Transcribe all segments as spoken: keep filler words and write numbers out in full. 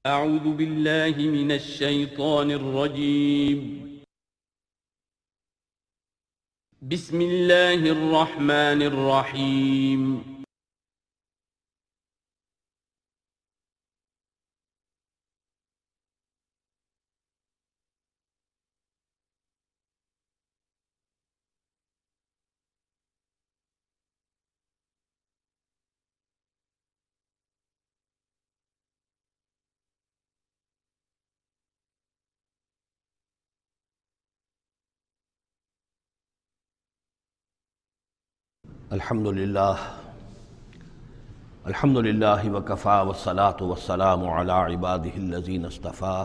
اعوذ باللہ من الشیطان الرجیم بسم اللہ الرحمن الرحیم الحمد للہ الحمد للہ وکفیٰ والصلاة والسلام علی عبادہ الذین اصطفیٰ۔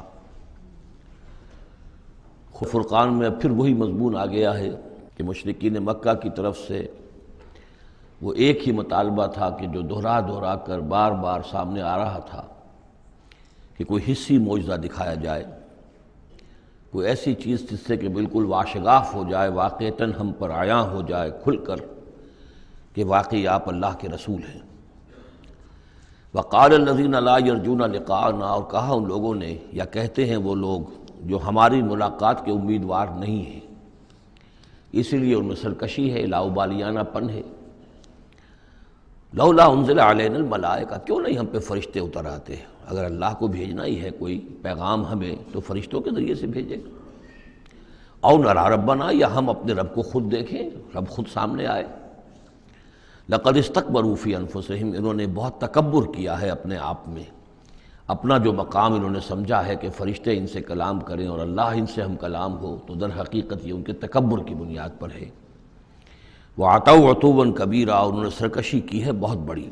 فرقان میں اب پھر وہی مضمون آ گیا ہے کہ مشرکین مکہ کی طرف سے وہ ایک ہی مطالبہ تھا کہ جو دہرا دہرا کر بار بار سامنے آ رہا تھا کہ کوئی حصی معجزہ دکھایا جائے، کوئی ایسی چیز جس سے کہ بالکل واشگاف ہو جائے، واقعتاً ہم پر عیاں ہو جائے کھل کر کہ واقعی آپ اللہ کے رسول ہیں۔ وقال الذین لا یرجون لقاءنا، اور کہا ان لوگوں نے، یا کہتے ہیں وہ لوگ جو ہماری ملاقات کے امیدوار نہیں ہیں، اسی لیے ان میں سرکشی ہے، لاؤبالیانہ پن ہے۔ لولا انزل علینا الملائکہ، کیوں نہیں ہم پہ فرشتے اتر آتے؟ اگر اللہ کو بھیجنا ہی ہے کوئی پیغام ہمیں تو فرشتوں کے ذریعے سے بھیجے گا۔ او نری ربنا، یا ہم اپنے رب کو خود دیکھیں، رب خود سامنے آئے۔ لقد استکبروا فی انفسہم، انہوں نے بہت تکبر کیا ہے اپنے آپ میں، اپنا جو مقام انہوں نے سمجھا ہے کہ فرشتے ان سے کلام کریں اور اللہ ان سے ہم کلام ہو، تو در حقیقت یہ ان کے تکبر کی بنیاد پر ہے۔ وَعَتَوْا عُتُوًّا كَبِيرًا، اور انہوں نے سرکشی کی ہے بہت بڑی۔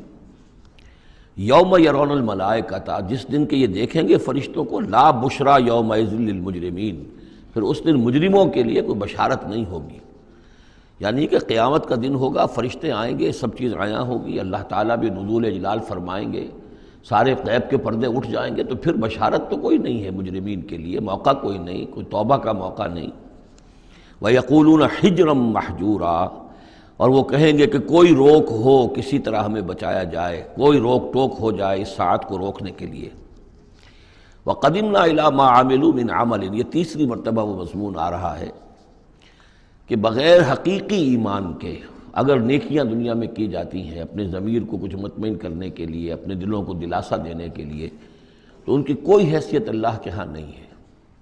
یوم یرون الملائکۃ، جس دن کہ یہ دیکھیں گے فرشتوں کو، لا بشرا یومئذ للمجرمین، پھر اس دن مجرموں کے لیے کوئی بشارت نہیں ہوگی۔ یعنی کہ قیامت کا دن ہوگا، فرشتے آئیں گے، سب چیز عیاں ہوگی، اللہ تعالیٰ بھی نزول جلال فرمائیں گے، سارے غیب کے پردے اٹھ جائیں گے، تو پھر بشارت تو کوئی نہیں ہے مجرمین کے لیے، موقع کوئی نہیں، کوئی توبہ کا موقع نہیں۔ وَيَقُولُونَ حِجْرًا مَحْجُورًا، اور وہ کہیں گے کہ کوئی روک ہو، کسی طرح ہمیں بچایا جائے، کوئی روک ٹوک ہو جائے اس ساعت کو روکنے کے لیے۔ وَقَدِمْنَا إِلَىٰ مَا عَمِلُوا مِنْ عَمَلٍ، یہ تیسری مرتبہ وہ مضمون آ رہا ہے کہ بغیر حقیقی ایمان کے اگر نیکیاں دنیا میں کی جاتی ہیں اپنے ضمیر کو کچھ مطمئن کرنے کے لیے، اپنے دلوں کو دلاسا دینے کے لیے، تو ان کی کوئی حیثیت اللہ کے ہاں نہیں ہے۔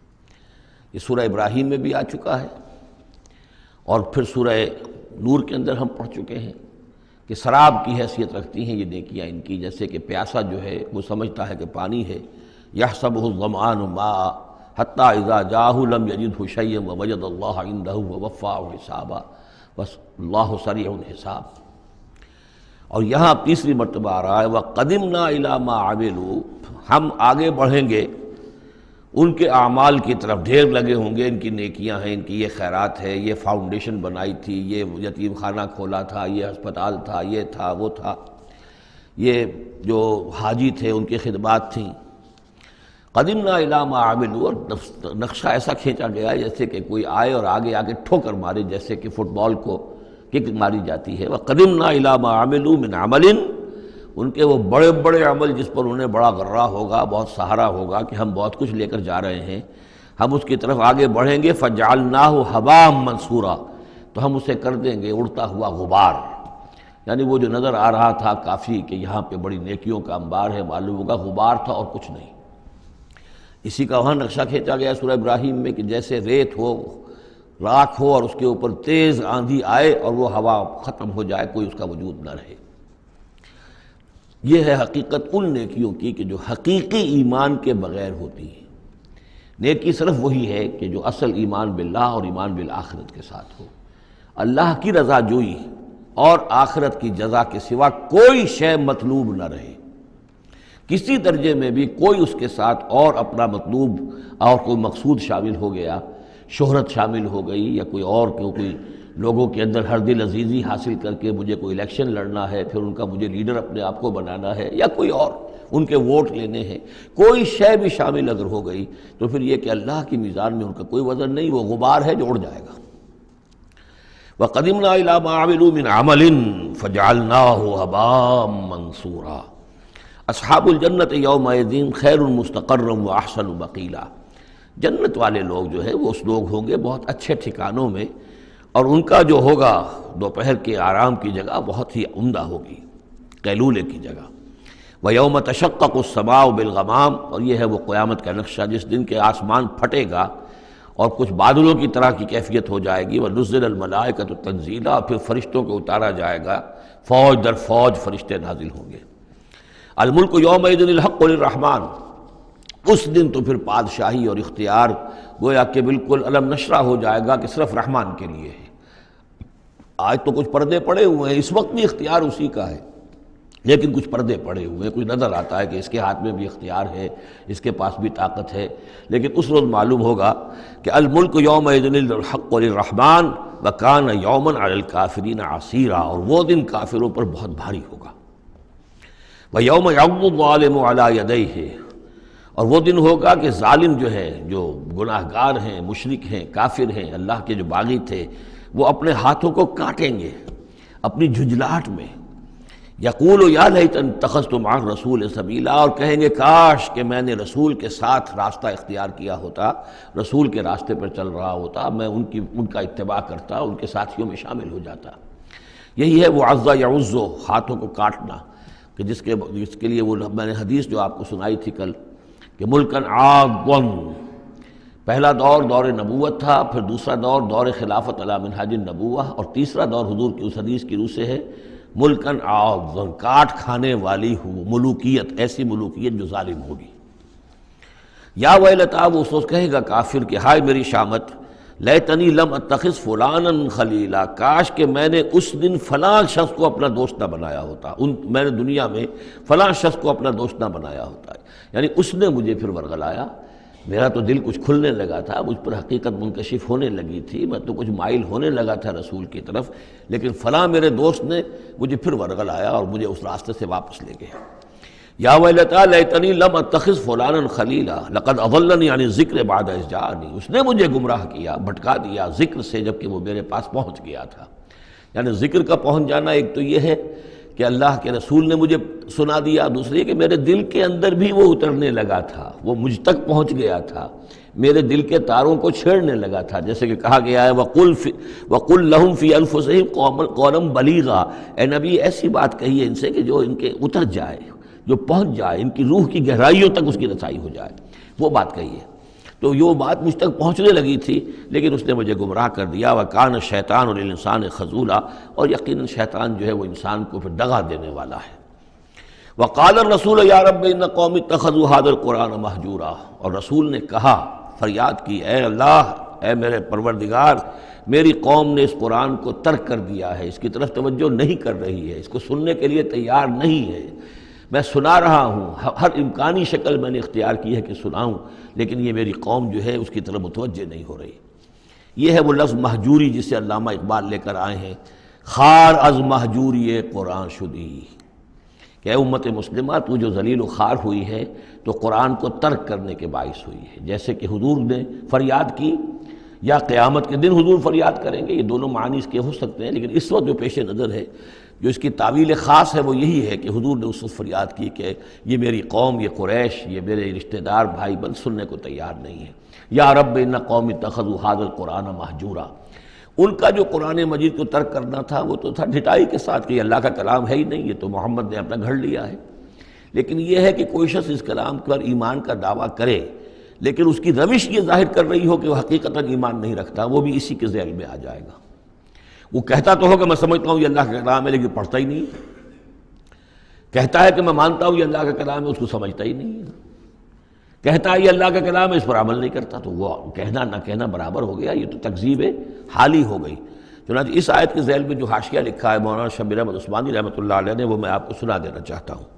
یہ سورہ ابراہیم میں بھی آ چکا ہے، اور پھر سورہ نور کے اندر ہم پڑھ چکے ہیں کہ سراب کی حیثیت رکھتی ہیں یہ نیکیاں ان کی، جیسے کہ پیاسا جو ہے وہ سمجھتا ہے کہ پانی ہے، یحسبہ الظمآن ماء حتی اذا جاءہ لم یجدہ شیئا ووجد اللہ عندہ ووفاہ حسابا، بس اللہ سریع الحساب۔ اور یہاں تیسری مرتبہ آ رہا ہے وَقَدِمْنَا إِلَىٰ مَا عَمِلُوا، ہم آگے بڑھیں گے ان کے اعمال کی طرف، ڈھیر لگے ہوں گے، ان کی نیکیاں ہیں، ان کی یہ خیرات ہے، یہ فاؤنڈیشن بنائی تھی، یہ یتیم خانہ کھولا تھا، یہ ہسپتال تھا، یہ تھا وہ تھا، یہ جو حاجی تھے ان کی خدمات تھیں۔ قدمنا الی ما عملوا، اور نقشہ ایسا کھینچا گیا ہے جیسے کہ کوئی آئے اور آگے آگے ٹھوکر مارے، جیسے کہ فٹ بال کو کک ماری جاتی ہے۔ وقدمنا الی ما عملوا من عمل، ان کے وہ بڑے بڑے عمل جس پر انہیں بڑا غرہ ہوگا، بہت سہارا ہوگا کہ ہم بہت کچھ لے کر جا رہے ہیں، ہم اس کی طرف آگے بڑھیں گے۔ فجعلناہ ھباء منثورا، تو ہم اسے کر دیں گے اڑتا ہوا غبار۔ یعنی وہ جو نظر آ رہا تھا کافی کہ یہاں پہ بڑی نیکیوں کا انبار ہے، معلوم ہوگا غبار تھا اور کچھ نہیں۔ اسی کا وہاں نقشہ کھینچا گیا سورہ ابراہیم میں کہ جیسے ریت ہو، راکھ ہو، اور اس کے اوپر تیز آندھی آئے اور وہ ہوا ختم ہو جائے، کوئی اس کا وجود نہ رہے۔ یہ ہے حقیقت ان نیکیوں کی کہ جو حقیقی ایمان کے بغیر ہوتی ہیں۔ نیکی صرف وہی ہے کہ جو اصل ایمان باللہ اور ایمان بالآخرت کے ساتھ ہو، اللہ کی رضا جوئی اور آخرت کی جزا کے سوا کوئی شے مطلوب نہ رہے، کسی درجے میں بھی کوئی اس کے ساتھ اور اپنا مطلوب اور کوئی مقصود شامل ہو گیا، شہرت شامل ہو گئی، یا کوئی اور کوئی لوگوں کے اندر ہر دل عزیزی حاصل کر کے مجھے کوئی الیکشن لڑنا ہے، پھر ان کا مجھے لیڈر اپنے آپ کو بنانا ہے، یا کوئی اور ان کے ووٹ لینے ہیں، کوئی شے بھی شامل اگر ہو گئی تو پھر یہ کہ اللہ کی میزان میں ان کا کوئی وزن نہیں، وہ غبار ہے جو اڑ جائے گا۔ وَقَدِمْنَا إِلَىٰ مَا عَمِلُوا مِنْ عَمَلٍ فَجَعَلْنَاهُ هَبَاءً مَنثُورًا، اصحاب الجنت یومئذ خیر مستقرا واحسن مقیلا، جنت والے لوگ جو ہے وہ اس لوگ ہوں گے بہت اچھے ٹھکانوں میں، اور ان کا جو ہوگا دوپہر کے آرام کی جگہ بہت ہی عمدہ ہوگی، قیلولے کی جگہ۔ وَيَوْمَ تَشَقَّقُ السَّمَاءُ بِالْغَمَامِ، اور یہ ہے وہ قیامت کا نقشہ جس دن کے آسمان پھٹے گا اور کچھ بادلوں کی طرح کی کیفیت ہو جائے گی۔ وَنُزِّلَ الْمَلَائِكَةُ تَنزِيلًا، اور پھر فرشتوں کو اتارا جائے گا، فوج در فوج فرشتے نازل ہوں گے۔ الملک یومئذ الحق للرحمن، اس دن تو پھر بادشاہی اور اختیار گویا کہ بالکل علم نشرہ ہو جائے گا کہ صرف رحمان کے لیے ہے۔ آج تو کچھ پردے پڑے ہوئے ہیں، اس وقت بھی اختیار اسی کا ہے، لیکن کچھ پردے پڑے ہوئے ہیں، کچھ نظر آتا ہے کہ اس کے ہاتھ میں بھی اختیار ہے، اس کے پاس بھی طاقت ہے، لیکن اس روز معلوم ہوگا کہ الملک یومئذ الحق للرحمن وکان یوما علی الکافرین عسیرا، اور وہ دن کافروں پر بہت بھاری ہوگا۔ وَيَوْمَ يَعَضُّ الظَّالِمُ عَلَى يَدَيْهِ، اور وہ دن ہوگا کہ ظالم جو ہے، جو گناہ گار ہیں، مشرک ہیں، کافر ہیں، اللہ کے جو باغی تھے، وہ اپنے ہاتھوں کو کاٹیں گے اپنی جھنجھلاہٹ میں۔ یقول یا لیتنی اتخذت مع الرسول سبیلا، اور کہیں گے کاش کہ میں نے رسول کے ساتھ راستہ اختیار کیا ہوتا، رسول کے راستے پر چل رہا ہوتا، میں ان کی ان کا اتباع کرتا، ان کے ساتھیوں میں شامل ہو جاتا۔ یہی ہے وہ عض یعض، ہاتھوں کو کاٹنا، کہ جس کے جس کے لیے وہ میں نے حدیث جو آپ کو سنائی تھی کل کہ ملکن عاضًا، پہلا دور دور نبوت تھا، پھر دوسرا دور دور خلافت علی منہاج النبوہ، اور تیسرا دور حضور کی اس حدیث کی روح سے ہے ملکن عاضًا، کاٹ کھانے والی ہو ملوکیت، ایسی ملوکیت جو ظالم ہوگی۔ یا ویلتا، وہ اس وقت کہے گا کافر کہ ہائے میری شامت، لیتنی لم اتخذ فلانا خلیلا، کاش کہ میں نے اس دن فلاں شخص کو اپنا دوست نہ بنایا ہوتا، ان میں نے دنیا میں فلاں شخص کو اپنا دوست نہ بنایا ہوتا، یعنی اس نے مجھے پھر ورغلایا، میرا تو دل کچھ کھلنے لگا تھا، مجھ پر حقیقت منکشف ہونے لگی تھی، میں تو کچھ مائل ہونے لگا تھا رسول کی طرف، لیکن فلاں میرے دوست نے مجھے پھر ورغلایا اور مجھے اس راستے سے واپس لے گیا۔ یا ویلتا لیتنی لم اتخذ فلانا خلیلا لقد اضلنی عن الذکر بعد اذ جاءنی، اس نے مجھے گمراہ کیا، بھٹکا دیا ذکر سے جب کہ وہ میرے پاس پہنچ گیا تھا۔ یعنی ذکر کا پہنچ جانا ایک تو یہ ہے کہ اللہ کے رسول نے مجھے سنا دیا، دوسری کہ میرے دل کے اندر بھی وہ اترنے لگا تھا، وہ مجھ تک پہنچ گیا تھا، میرے دل کے تاروں کو چھیڑنے لگا تھا، جیسے کہ کہا گیا ہے وَقُلْ فِي وَقُلْ لَهُمْ فِي أَنفُسِهِمْ قَوْلًا بَلِيغًا، اے نبی ایسی بات کہیے ان سے کہ جو ان کے اتر جائے، جو پہنچ جائے، ان کی روح کی گہرائیوں تک اس کی رسائی ہو جائے، وہ بات کہیے۔ تو یہ بات مجھ تک پہنچنے لگی تھی، لیکن اس نے مجھے گمراہ کر دیا۔ وَكَانَ الشَّيْطَانُ لِلْإِنسَانِ خَذُولًا، اور یقیناً شیطان جو ہے وہ انسان کو پھر دغا دینے والا ہے۔ وَقَالَ الرَّسُولُ يَا رَبِّ إِنَّ قَوْمِي اتَّخَذُوا هَٰذَا الْقُرْآنَ مَهْجُورًا، اور رسول نے کہا، فریاد کی، اے اللہ، اے میرے پروردگار، میری قوم نے اس قرآن کو ترک کر دیا ہے، اس کی طرف توجہ نہیں کر رہی ہے، اس کو سننے کے لیے تیار نہیں ہے۔ میں سنا رہا ہوں، ہر امکانی شکل میں نے اختیار کی ہے کہ سناؤں، لیکن یہ میری قوم جو ہے اس کی طرف متوجہ نہیں ہو رہی۔ یہ ہے وہ لفظ مہجوری جسے علامہ اقبال لے کر آئے ہیں، خار از مہجوری قرآن شدی، کہ اے امت مسلمہ تو جو ذلیل و خوار ہوئی ہے تو قرآن کو ترک کرنے کے باعث ہوئی ہے۔ جیسے کہ حضور نے فریاد کی، یا قیامت کے دن حضور فریاد کریں گے، یہ دونوں معنی اس کے ہو سکتے ہیں، لیکن اس وقت جو پیش نظر ہے، جو اس کی تعویل خاص ہے، وہ یہی ہے کہ حضور نے اس وقت فریاد کی کہ یہ میری قوم، یہ قریش، یہ میرے رشتہ دار بھائی بند سننے کو تیار نہیں ہے۔ یا رب ان قوم اتخذوا ھذا القرآن مہجورا، ان کا جو قرآن مجید کو ترک کرنا تھا وہ تو تھا ڈھٹائی کے ساتھ کہ یہ اللہ کا کلام ہے ہی نہیں، یہ تو محمد نے اپنا گھڑ لیا ہے۔ لیکن یہ ہے کہ کوئی شخص اس کلام پر ایمان کا دعویٰ کرے، لیکن اس کی روش یہ ظاہر کر رہی ہو کہ وہ حقیقتاً ایمان نہیں رکھتا، وہ بھی اسی کے ذیل میں آ جائے گا۔ وہ کہتا تو ہوگا میں سمجھتا ہوں یہ اللہ کا کلام ہے، لیکن پڑھتا ہی نہیں، کہتا ہے کہ میں مانتا ہوں یہ اللہ کا کلام ہے، اس کو سمجھتا ہی نہیں، کہتا ہے یہ اللہ کا کلام ہے، اس پر عمل نہیں کرتا، تو وہ کہنا نہ کہنا برابر ہو گیا، یہ تو تکذیب حالی ہو گئی۔ چنانچہ اس آیت کے ذیل میں جو حاشیہ لکھا ہے مولانا شبیر احمد عثمانی رحمۃ اللہ علیہ نے، وہ میں آپ کو سنا دینا چاہتا ہوں۔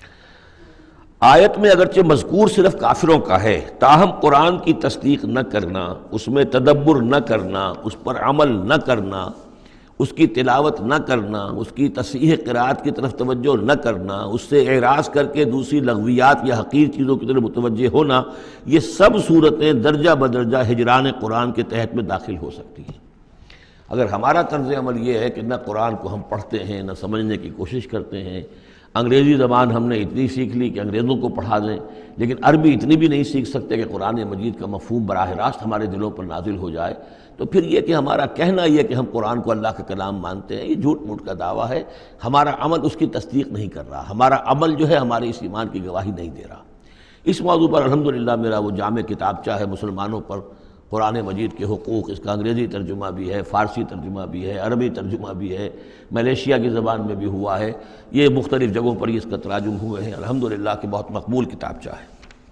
آیت میں اگرچہ مذکور صرف کافروں کا ہے، تاہم قرآن کی تصدیق نہ کرنا، اس میں تدبر نہ کرنا، اس پر عمل نہ کرنا، اس کی تلاوت نہ کرنا، اس کی تصحیح قرأت کی طرف توجہ نہ کرنا، اس سے اعراض کر کے دوسری لغویات یا حقیر چیزوں کی طرف متوجہ ہونا، یہ سب صورتیں درجہ بدرجہ ہجران قرآن کے تحت میں داخل ہو سکتی ہیں۔ اگر ہمارا طرز عمل یہ ہے کہ نہ قرآن کو ہم پڑھتے ہیں، نہ سمجھنے کی کوشش کرتے ہیں، انگریزی زبان ہم نے اتنی سیکھ لی کہ انگریزوں کو پڑھا دیں، لیکن عربی اتنی بھی نہیں سیکھ سکتے کہ قرآن مجید کا مفہوم براہ راست ہمارے دلوں پر نازل ہو جائے، تو پھر یہ کہ ہمارا کہنا یہ کہ ہم قرآن کو اللہ کا کلام مانتے ہیں، یہ جھوٹ موٹ کا دعویٰ ہے، ہمارا عمل اس کی تصدیق نہیں کر رہا، ہمارا عمل جو ہے ہمارے اس ایمان کی گواہی نہیں دے رہا۔ اس موضوع پر الحمدللہ میرا وہ جامع کتابچہ ہے مسلمانوں پر قرآن مجید کے حقوق، اس کا انگریزی ترجمہ بھی ہے، فارسی ترجمہ بھی ہے، عربی ترجمہ بھی ہے، ملیشیا کی زبان میں بھی ہوا ہے، یہ مختلف جگہوں پر اس کا تراجم ہوئے ہیں، الحمدللہ کہ بہت مقبول کتابچہ ہے۔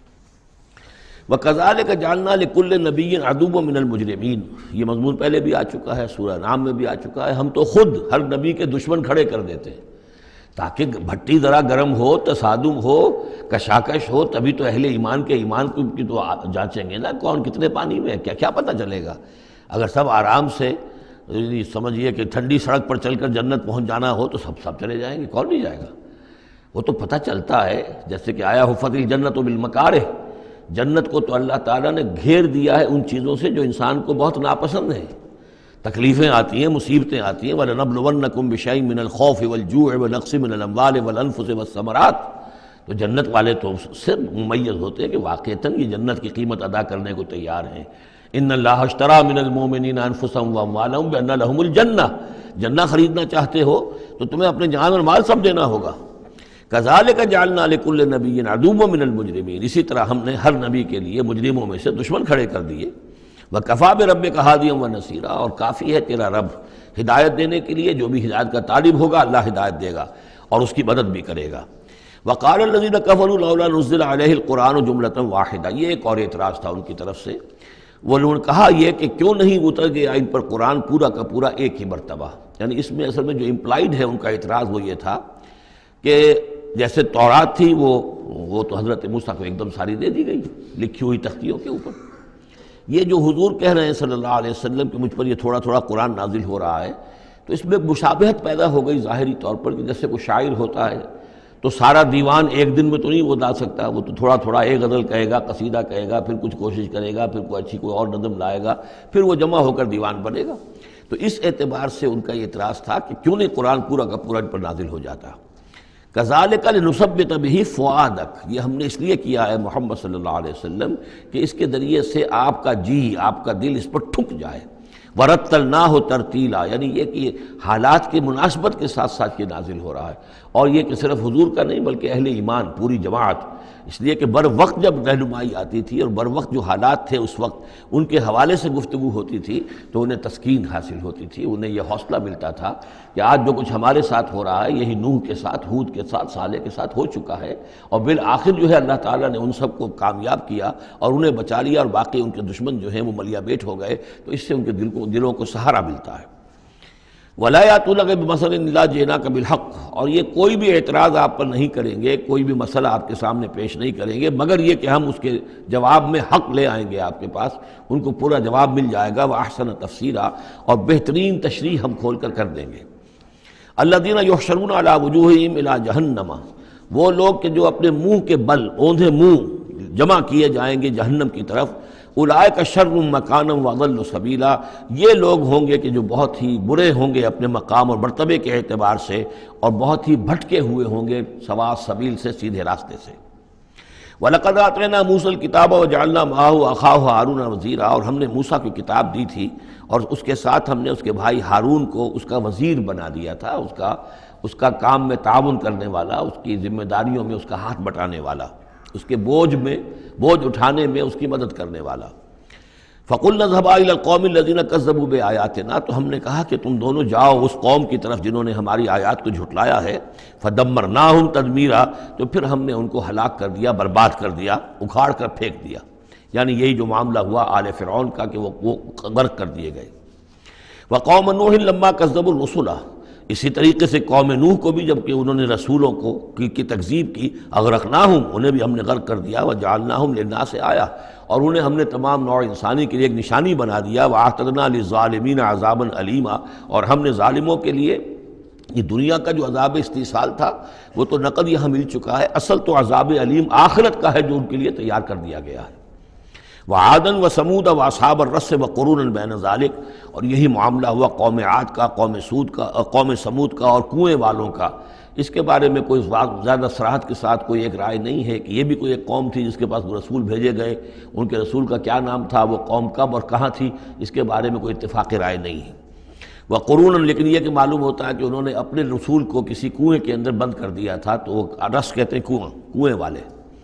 وَكَذَلِكَ جَعَلْنَا لِكُلِّ نَبِيٍّ عَدُوًّا مِّنَ الْمُجْرِمِينَ، یہ مضمون پہلے بھی آ چکا ہے، سورہ نام میں بھی آ چکا ہے، ہم تو خود ہر نبی کے دشمن کھڑے کر دیتے ہیں تاکہ بھٹی ذرا گرم ہو، تصادم ہو، کشاکش ہو، تبھی تو اہل ایمان کے ایمان کی تو جانچیں گے نا کون کتنے پانی میں ہے، کیا کیا پتہ چلے گا۔ اگر سب آرام سے سمجھیے کہ ٹھنڈی سڑک پر چل کر جنت پہنچ جانا ہو تو سب سب چلے جائیں گے، کون نہیں جائے گا؟ وہ تو پتہ چلتا ہے، جیسے کہ آیا حفت الجنت بالمکارہ، جنت کو تو اللہ تعالیٰ نے گھیر دیا ہے ان چیزوں سے جو انسان کو بہت ناپسند ہیں، تکلیفیں آتی ہیں، مصیبتیں آتی ہیں، وَلَنَبْلُوَنَّكُمْ بِشَيْءٍ مِّنَ الْخَوْفِ وَالْجُوعِ وَنَقْصٍ مِّنَ الْأَمْوَالِ وَالْأَنفُسِ وَالثَّمَرَاتِ، تو جنت والے تو اس سے ممیز ہوتے ہیں کہ واقعتاً یہ جنت کی قیمت ادا کرنے کو تیار ہیں۔ ان اللہ اشترى من المؤمنین انفسهم واموالهم بان لهم الجنہ، جنہ خریدنا چاہتے ہو تو تمہیں اپنے جان اور مال سب دینا ہوگا۔ کذالک جعلنا لکل نبی عدوا من المجرمین، اسی طرح ہم نے ہر نبی کے لیے مجرموں میں سے دشمن کھڑے کر دیے۔ وکفیٰ بربک ہادیا ونصیرا، اور کافی ہے تیرا رب ہدایت دینے کے لیے، جو بھی ہدایت کا طالب ہوگا اللہ ہدایت دے گا اور اس کی مدد بھی کرے گا۔ وقال الذین کفروا لولا نزل علیہ القرآن جملۃ واحدہ، یہ ایک اور اعتراض تھا ان کی طرف سے، وہ لوگوں نے کہا یہ کہ کیوں نہیں اتر گیا ان پر قرآن پورا کا پورا ایک ہی مرتبہ، یعنی اس میں اصل میں جو امپلائڈ ہے ان کا اعتراض وہ یہ تھا کہ جیسے تورات تھی وہ وہ تو حضرت موسیٰ کو ایک دم ساری دے دی گئی لکھی ہوئی تختیوں کے اوپر، یہ جو حضور کہہ رہے ہیں صلی اللہ علیہ وسلم کہ مجھ پر یہ تھوڑا تھوڑا قرآن نازل ہو رہا ہے، تو اس میں مشابہت پیدا ہو گئی ظاہری طور پر کہ جیسے کوئی شاعر ہوتا ہے تو سارا دیوان ایک دن میں تو نہیں وہ لا سکتا، وہ تو تھوڑا تھوڑا ایک غزل کہے گا، قصیدہ کہے گا، پھر کچھ کوشش کرے گا، پھر کوئی اچھی کوئی اور نظم لائے گا، پھر وہ جمع ہو کر دیوان بنے گا۔ تو اس اعتبار سے ان کا یہ اعتراض تھا کہ کیوں نہیں قرآن پورا کا پورا ان پر نازل ہو جاتا۔ کذالک لنثبت بہ فؤادک، یہ ہم نے اس لیے کیا ہے محمد صلی اللہ علیہ وسلم کہ اس کے ذریعے سے آپ کا جی، آپ کا دل اس پر ٹھک جائے۔ ورتلناہ ترتیلا، یعنی یہ کہ حالات کی مناسبت کے ساتھ ساتھ یہ نازل ہو رہا ہے، اور یہ کہ صرف حضور کا نہیں بلکہ اہل ایمان پوری جماعت، اس لیے کہ بر وقت جب رہنمائی آتی تھی اور بر وقت جو حالات تھے اس وقت ان کے حوالے سے گفتگو ہوتی تھی تو انہیں تسکین حاصل ہوتی تھی، انہیں یہ حوصلہ ملتا تھا کہ آج جو کچھ ہمارے ساتھ ہو رہا ہے یہی نوح کے ساتھ، ہود کے ساتھ، صالح کے ساتھ ہو چکا ہے، اور بالآخر جو ہے اللہ تعالیٰ نے ان سب کو کامیاب کیا اور انہیں بچا لیا، اور باقی ان کے دشمن جو ہیں وہ ملیا بیٹ ہو گئے، تو اس سے ان کے دل کو دلوں کو سہارا ملتا ہے۔ وَلَا يَأْتُونَكَ بِمَثَلٍ إِلَّا جِئْنَاكَ بِالْحَقِّ، اور یہ کوئی بھی اعتراض آپ پر نہیں کریں گے، کوئی بھی مسئلہ آپ کے سامنے پیش نہیں کریں گے مگر یہ کہ ہم اس کے جواب میں حق لے آئیں گے آپ کے پاس، ان کو پورا جواب مل جائے گا، وَأَحْسَنَ تَفْسِيرًا، اور بہترین تشریح ہم کھول کر کر دیں گے۔ الَّذِينَ يُحْشَرُونَ عَلَىٰ وُجُوهِهِمْ إِلَىٰ جَهَنَّمَ، وہ لوگ کہ جو اپنے منہ کے بل اوندھے منہ جمع کیے جائیں گے جہنم کی طرف، اولئک شر مکانا واضل سبیلا، یہ لوگ ہوں گے کہ جو بہت ہی برے ہوں گے اپنے مقام اور مرتبے کے اعتبار سے، اور بہت ہی بھٹکے ہوئے ہوں گے سوا سبیل سے، سیدھے راستے سے۔ وَلَقَدْ آتَيْنَا مُوسَى الْكِتَابَ وَجَعَلْنَا مَعَهُ أَخَاهُ هَارُونَ وَزِيرًا، اور ہم نے موسیٰ کو کتاب دی تھی اور اس کے ساتھ ہم نے اس کے بھائی ہارون کو اس کا وزیر بنا دیا تھا، اس کا اس کا کام میں تعاون کرنے والا، اس کی ذمہ داریوں میں اس کا ہاتھ بٹانے والا، اس کے بوجھ میں بوجھ اٹھانے میں اس کی مدد کرنے والا۔ فَقُلْنَا اذْهَبَا إِلَى الْقَوْمِ الَّذِينَ كَذَّبُوا بِآيَاتِنَا، تو ہم نے کہا کہ تم دونوں جاؤ اس قوم کی طرف جنہوں نے ہماری آیات کو جھٹلایا ہے، فَدَمَّرْنَاهُمْ تَدْمِيرًا، تو پھر ہم نے ان کو ہلاک کر دیا، برباد کر دیا، اکھاڑ کر پھینک دیا، یعنی یہی جو معاملہ ہوا آل فرعون کا کہ وہ وہ غرق کر دیے گئے۔ وَقَوْمَ نُوحٍ لَمَّا كَذَّبُوا الرُّسُلَ، اسی طریقے سے قوم نوح کو بھی جب کہ انہوں نے رسولوں کو کی, کی تکذیب کی، اغرقناہم، انہیں بھی ہم نے غرق کر دیا، وجعلناہم للناس آیہ، اور انہیں ہم نے تمام نوع انسانی کے لیے ایک نشانی بنا دیا، وَأَعْتَدْنَا لِلظَّالِمِينَ عَذَابًا أَلِيمًا، اور ہم نے ظالموں کے لیے یہ دنیا کا جو عذاب استیصال تھا وہ تو نقد یہاں مل چکا ہے، اصل تو عذاب علیم آخرت کا ہے جو ان کے لیے تیار کر دیا گیا ہے۔ وعادن و سمود و اصحاب الرس و قرون بین ذالک، اور یہی معاملہ ہوا قوم عاد کا، قوم سود کا، قوم سمود کا اور کنویں والوں کا۔ اس کے بارے میں کوئی زیادہ صراحت کے ساتھ کوئی ایک رائے نہیں ہے کہ یہ بھی کوئی ایک قوم تھی جس کے پاس رسول بھیجے گئے، ان کے رسول کا کیا نام تھا، وہ قوم کب اور کہاں تھی، اس کے بارے میں کوئی اتفاقی رائے نہیں ہے۔ وقرون، لیکن یہ کہ معلوم ہوتا ہے کہ انہوں نے اپنے رسول کو کسی کنویں کے اندر بند کر دیا تھا، تو وہ رس کہتے ہیں کنواں، کنویں والے۔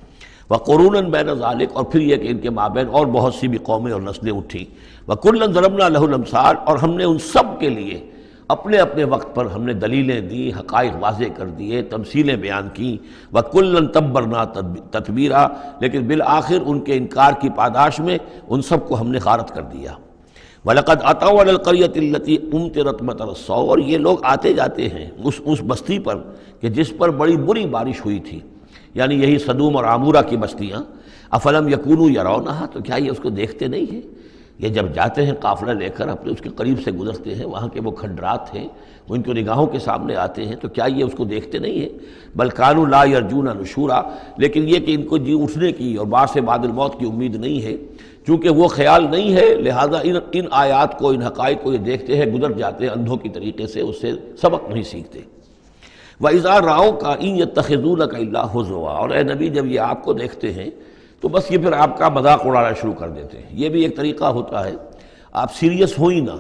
وقرون بین ذالک، اور پھر یہ کہ ان کے مابین اور بہت سی بھی قومیں اور نسلیں اٹھیں۔ وکلا ضربنا لہ الامثال، اور ہم نے ان سب کے لیے اپنے اپنے وقت پر ہم نے دلیلیں دی، حقائق واضح کر دیے، تمثیلیں بیان کیں۔ وکلا تبرنا تتبیرا، لیکن بالآخر ان کے انکار کی پاداش میں ان سب کو ہم نے غارت کر دیا۔ وَلَقَدْ أَتَوْا عَلَى الْقَرْيَةِ الَّتِي أُمْطِرَتْ مَطَرَ السَّوْءِ، اور یہ لوگ آتے جاتے ہیں اس اس بستی پر کہ جس پر بڑی بری بارش ہوئی تھی، یعنی یہی سدوم اور عامورہ کی بستیاں۔ افلم یکونوا یرونہا، تو کیا یہ اس کو دیکھتے نہیں ہیں؟ یہ جب جاتے ہیں قافلہ لے کر اپنے اس کے قریب سے گزرتے ہیں، وہاں کے وہ کھنڈرات ہیں وہ ان کی نگاہوں کے سامنے آتے ہیں، تو کیا یہ اس کو دیکھتے نہیں ہیں؟ بل کانوا لا یرجون نشورا، لیکن یہ کہ ان کو جی اٹھنے کی اور بعد سے بعد الموت کی امید نہیں ہے، چونکہ وہ خیال نہیں ہے، لہذا ان ان آیات کو، ان حقائق کو یہ دیکھتے ہیں، گزر جاتے ہیں اندھوں کی طریقے سے، اس سے سبق نہیں سیکھتے۔ وَإِذَا رَأَوْكَ إِن يَتَّخِذُونَكَ إِلَّا هُزُوًا، اور اے نبی جب یہ آپ کو دیکھتے ہیں تو بس یہ پھر آپ کا مذاق اڑانا شروع کر دیتے ہیں۔ یہ بھی ایک طریقہ ہوتا ہے، آپ سیریس ہو ہی نہ،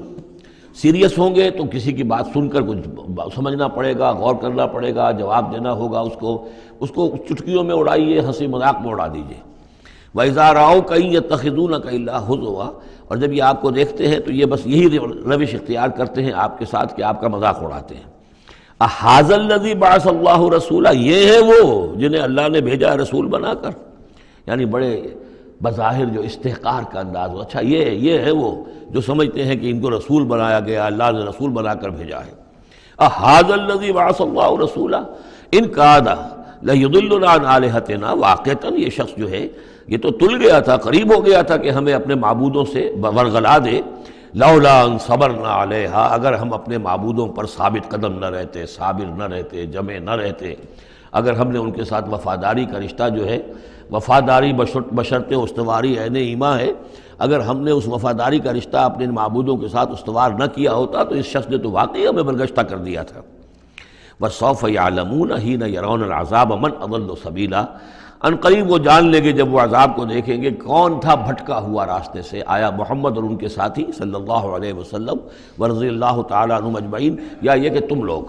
سیریس ہوں گے تو کسی کی بات سن کر کچھ سمجھنا پڑے گا، غور کرنا پڑے گا، جواب دینا ہوگا اس کو، اس کو چٹکیوں میں اڑائیے، ہنسی مذاق میں اڑا دیجیے۔ وَإِذَا رَأَوْكَ إِن يَتَّخِذُونَكَ إِلَّا هُزُوًا، اور جب یہ آپ کو دیکھتے ہیں تو یہ بس یہی روش اختیار کرتے ہیں آپ کے ساتھ کہ آپ کا مذاق اڑاتے ہیں۔ اَهَٰذَا الَّذِي بَعَثَ اللَّهُ رَسُولًا، یہ ہے وہ جنہیں اللہ نے بھیجا رسول بنا کر، یعنی بڑے بظاہر جو استحقار کا انداز ہو، اچھا یہ یہ ہے وہ جو سمجھتے ہیں کہ ان کو رسول بنایا گیا، اللہ نے رسول بنا کر بھیجا ہے۔ اَهَٰذَا الَّذِي بَعَثَ اللَّهُ رَسُولًا إِن كَادَ لَيُضِلُّنَا عَنْ آلِهَتِنَا، واقعتاً یہ شخص جو ہے یہ تو تل گیا تھا، قریب ہو گیا تھا کہ ہمیں اپنے معبودوں سے ورغلا دے۔ لولا ان صبرنا علیہا، اگر ہم اپنے معبودوں پر ثابت قدم نہ رہتے، صابر نہ رہتے، جمع نہ رہتے، اگر ہم نے ان کے ساتھ وفاداری کا رشتہ جو ہے، وفاداری بشرط استواری عین ایمان ہے، اگر ہم نے اس وفاداری کا رشتہ اپنے معبودوں کے ساتھ استوار نہ کیا ہوتا تو اس شخص نے تو واقعی ہمیں برگشتہ کر دیا تھا۔ وَسَوْفَ يَعْلَمُونَ حِينَ يَرَوْنَ الْعَذَابَ مَنْ أَضَلُّ سَبِيلًا، ان قریب وہ جان لیں گے جب وہ عذاب کو دیکھیں گے کون تھا بھٹکا ہوا راستے سے۔ آیا محمد اور ان کے ساتھی صلی اللہ علیہ وسلم ورضی اللہ تعالیٰ عنہم اجمعین، یا یہ کہ تم لوگ؟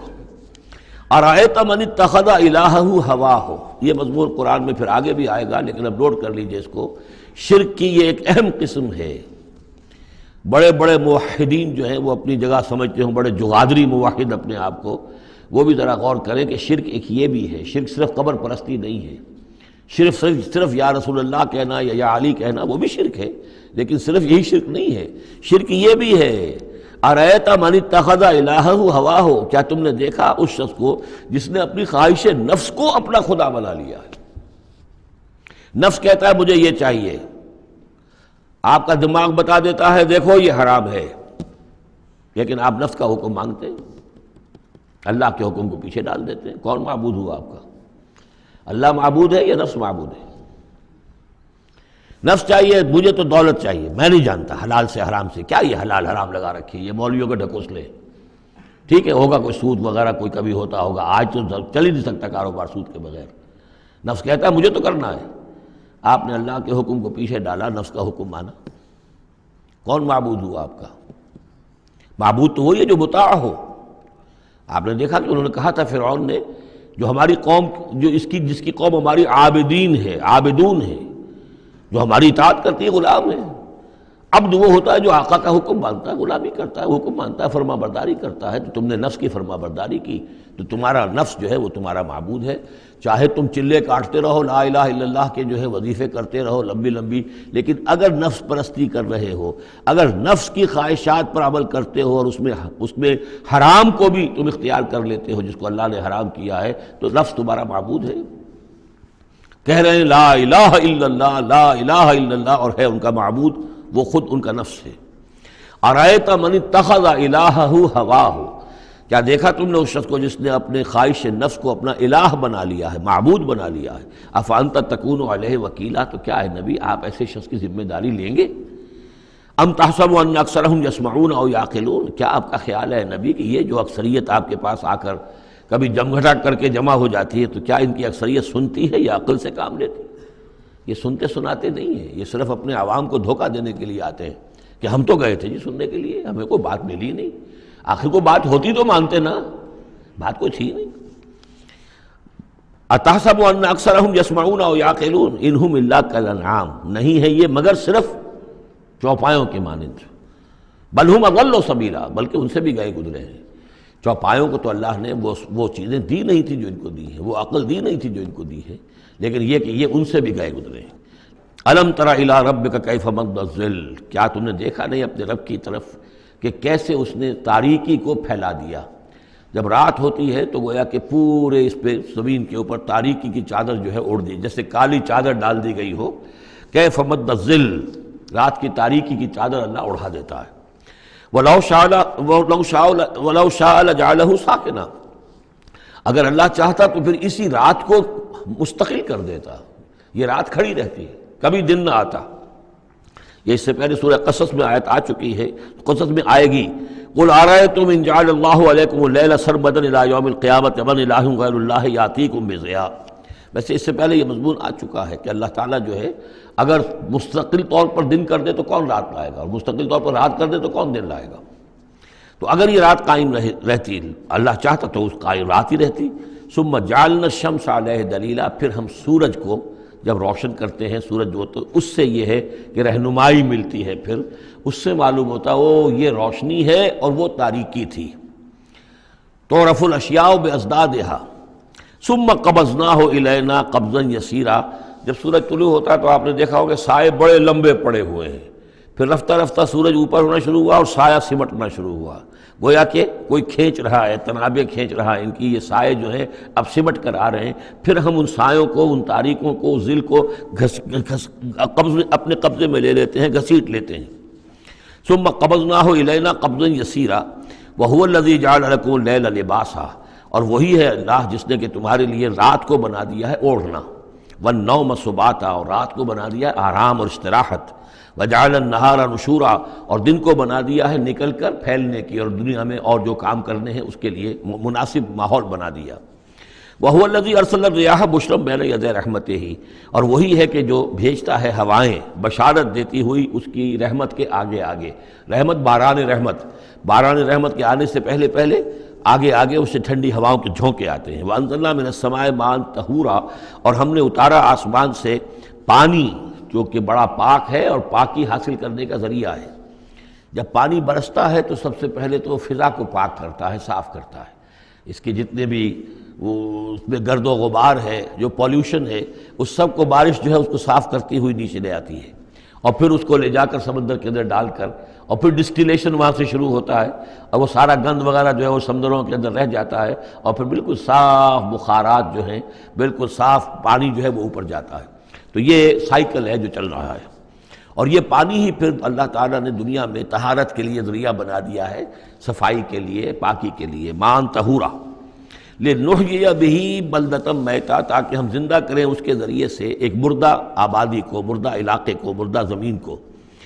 ارأیت من اتخذ الہہ ہواہ، یہ مضمون قرآن میں پھر آگے بھی آئے گا، لیکن اب نوٹ کر لیجئے اس کو، شرک کی یہ ایک اہم قسم ہے۔ بڑے بڑے موحدین جو ہیں وہ اپنی جگہ سمجھتے ہوں، بڑے جغادری موحد اپنے آپ کو، وہ بھی ذرا غور کریں کہ شرک ایک یہ بھی ہے، شرک صرف قبر پرستی نہیں ہے، صرف صرف صرف یا رسول اللہ کہنا یا یا علی کہنا وہ بھی شرک ہے، لیکن صرف یہی شرک نہیں ہے، شرک یہ بھی ہے۔ ارأیت من اتخذ الہہ ہواہ، کیا تم نے دیکھا اس شخص کو جس نے اپنی خواہش نفس کو اپنا خدا بنا لیا ہے؟ نفس کہتا ہے مجھے یہ چاہیے، آپ کا دماغ بتا دیتا ہے دیکھو یہ حرام ہے، لیکن آپ نفس کا حکم مانگتے ہیں، اللہ کے حکم کو پیچھے ڈال دیتے ہیں۔ کون معبود ہوا آپ کا؟ اللہ معبود ہے یا نفس معبود ہے؟ نفس چاہیے مجھے تو دولت چاہیے، میں نہیں جانتا حلال سے حرام سے، کیا یہ حلال حرام لگا رکھی ہے، یہ مولویوں کے ڈھکوسلے، ٹھیک ہے ہوگا کوئی سود وغیرہ کوئی کبھی ہوتا ہوگا، آج تو چل ہی نہیں سکتا کاروبار سود کے بغیر۔ نفس کہتا ہے مجھے تو کرنا ہے، آپ نے اللہ کے حکم کو پیچھے ڈالا، نفس کا حکم مانا۔ کون معبود ہوا آپ کا؟ معبود تو وہی ہے جو مطاع ہو۔ آپ نے دیکھا کہ انہوں نے کہا تھا فرعون نے، جو ہماری قوم جو اس کی جس کی قوم ہماری عابدین ہے، عابدون ہے، جو ہماری اطاعت کرتی ہے، غلام ہے۔ عبد وہ ہوتا ہے جو آقا کا حکم مانتا ہے، غلامی کرتا ہے، حکم مانتا ہے، فرما برداری کرتا ہے۔ تو تم نے نفس کی فرما برداری کی تو تمہارا نفس جو ہے وہ تمہارا معبود ہے۔ چاہے تم چلے کاٹتے رہو، لا الہ الا اللہ کے جو ہے وظیفے کرتے رہو لمبی لمبی، لیکن اگر نفس پرستی کر رہے ہو، اگر نفس کی خواہشات پر عمل کرتے ہو اور اس میں اس میں حرام کو بھی تم اختیار کر لیتے ہو جس کو اللہ نے حرام کیا ہے، تو نفس تمہارا معبود ہے۔ کہہ رہے ہیں لا الہ الا اللہ، لا الہ الا اللہ، اور ہے ان کا معبود وہ خود ان کا نفس ہے۔ ارأیت من اتخذ الہہ ہواہ، کیا دیکھا تم نے اس شخص کو جس نے اپنے خواہش نفس کو اپنا الہ بنا لیا ہے، معبود بنا لیا ہے؟ افانت تکون علیہ وکیلا، تو کیا ہے نبی آپ ایسے شخص کی ذمہ داری لیں گے؟ ام تحسب ان اکثرهم یسمعون او یعقلون، کیا آپ کا خیال ہے نبی کہ یہ جو اکثریت آپ کے پاس آ کر کبھی جمگھٹا کر کے جمع ہو جاتی ہے، تو کیا ان کی اکثریت سنتی ہے یا عقل سے کام لیتی ہے؟ یہ سنتے سناتے نہیں ہیں، یہ صرف اپنے عوام کو دھوکہ دینے کے لیے آتے ہیں کہ ہم تو گئے تھے جی سننے کے لیے، ہمیں کوئی بات ملی نہیں۔ آخر کو بات ہوتی تو مانتے نا، بات کوئی تھی نہیں۔ اتحسب ان اکثرهم یسمعون او یعقلون انہم الا کالانعام، نہیں ہے یہ مگر صرف چوپایوں کے مانند، بل ہم اضل سبیلا، بلکہ ان سے بھی گئے گزرے ہیں۔ چوپایوں کو تو اللہ نے وہ وہ چیزیں دی نہیں تھی جو ان کو دی ہیں، وہ عقل دی نہیں تھی جو ان کو دی ہے، لیکن یہ کہ یہ ان سے بھی گئے گزرے ہیں۔ الم تر الی ربک کیف مد الظل، کیا تم نے دیکھا نہیں اپنے رب کی طرف کہ کیسے اس نے تاریکی کو پھیلا دیا؟ جب رات ہوتی ہے تو گویا کہ پورے اس پہ زمین کے اوپر تاریکی کی چادر جو ہے اوڑھ دی، جیسے کالی چادر ڈال دی گئی ہو۔ کیف مد الظل، رات کی تاریکی کی چادر اللہ اڑا دیتا ہے۔ وَلَوْ شَاءَ وَلَوْ شَاءَ لَجَعَلَهُ سَاكِنًا، اگر اللہ چاہتا تو پھر اسی رات کو مستقل کر دیتا، یہ رات کھڑی رہتی، کبھی دن نہ آتا۔ یہ اس سے پہلے سورہ قصص میں آیت آ چکی ہے، قصص میں آئے گی۔ قُلْ أَرَأَيْتُمْ إِنْ جَعَلَ اللَّهُ عَلَيْكُمُ اللَّيْلَ سَرْمَدًا إِلَىٰ يَوْمِ الْقِيَامَةِ مَنْ إِلَٰهٌ غَيْرُ اللَّهِ يَأْتِيكُمْ بِضِيَاءٍ۔ ویسے اس سے پہلے یہ مضمون آ چکا ہے کہ اللہ تعالیٰ جو ہے اگر مستقل طور پر دن کر دے تو کون رات لائے گا، اور مستقل طور پر رات کر دے تو کون دن لائے گا؟ تو اگر یہ رات قائم رہتی، اللہ چاہتا تو اس قائم رات ہی رہتی۔ ثم جعلنا الشمس علیہ دلیلا، پھر ہم سورج کو جب روشن کرتے ہیں، سورج جو تو اس سے یہ ہے کہ رہنمائی ملتی ہے، پھر اس سے معلوم ہوتا وہ یہ روشنی ہے اور وہ تاریکی تھی۔ تعرف الاشیاء بازدادها ثم قبضناہ الینا قبضا یسیرا، جب سورج طلوع ہوتا تو آپ نے دیکھا ہوگا سائے بڑے لمبے پڑے ہوئے ہیں، پھر رفتہ رفتہ سورج اوپر ہونا شروع ہوا اور سایہ سمٹنا شروع ہوا، گویا کہ کوئی کھینچ رہا ہے، تنابیں کھینچ رہا ہے، ان کی یہ سائے جو ہیں اب سمٹ کر آ رہے ہیں۔ پھر ہم ان سایوں کو، ان تاریکوں کو، ذل کو گھس گھس قبض اپنے قبضے میں لے لیتے ہیں، گھسیٹ لیتے ہیں۔ ثم قبضناہ الینا قبضا یسیرا وہو الذی جعل لکم اللیل لباسا، اور وہی ہے اللہ جس نے کہ تمہارے لیے رات کو بنا دیا ہے اوڑھنا، والنوم سباتا، اور رات کو بنا دیا ہے آرام اور استراحت، وجعل النہار نشورا، اور دن کو بنا دیا ہے نکل کر پھیلنے کی اور دنیا میں اور جو کام کرنے ہیں اس کے لیے مناسب ماحول بنا دیا۔ وَهُوَ الَّذِي أَرْسَلَ الرِّيَاحَ بُشْرًا بَيْنَ يَدَيْ رَحْمَتِهِ، اور وہی ہے کہ جو بھیجتا ہے ہوائیں بشارت دیتی ہوئی اس کی رحمت کے آگے آگے۔ رحمت باران رحمت، باران رحمت کے آنے سے پہلے پہلے آگے آگے اس سے ٹھنڈی ہواؤں کے جھونکے آتے ہیں۔ وَأَنزَلْنَا مِنَ السَّمَاءِ مَاءً طَهُورًا، اور ہم نے اتارا آسمان سے پانی جو کہ بڑا پاک ہے اور پاکی حاصل کرنے کا ذریعہ ہے۔ جب پانی برستا ہے تو سب سے پہلے تو فضا کو پاک کرتا ہے، صاف کرتا ہے، اس کے جتنے بھی وہ اس میں گرد و غبار ہے، جو پولیوشن ہے، اس سب کو بارش جو ہے اس کو صاف کرتی ہوئی نیچے لے آتی ہے، اور پھر اس کو لے جا کر سمندر کے اندر ڈال کر، اور پھر ڈسٹیلیشن وہاں سے شروع ہوتا ہے، اور وہ سارا گند وغیرہ جو ہے وہ سمندروں کے اندر رہ جاتا ہے، اور پھر بالکل صاف بخارات جو ہیں، بالکل صاف پانی جو ہے وہ اوپر جاتا ہے۔ تو یہ سائیکل ہے جو چل رہا ہے، اور یہ پانی ہی پھر اللہ تعالیٰ نے دنیا میں طہارت کے لیے ذریعہ بنا دیا ہے، صفائی کے لیے، پاکی کے لیے، ماء طہورا لنحیی بہ بلدۃ میتا، تاکہ ہم زندہ کریں اس کے ذریعے سے ایک مردہ آبادی کو، مردہ علاقے کو، مردہ زمین کو۔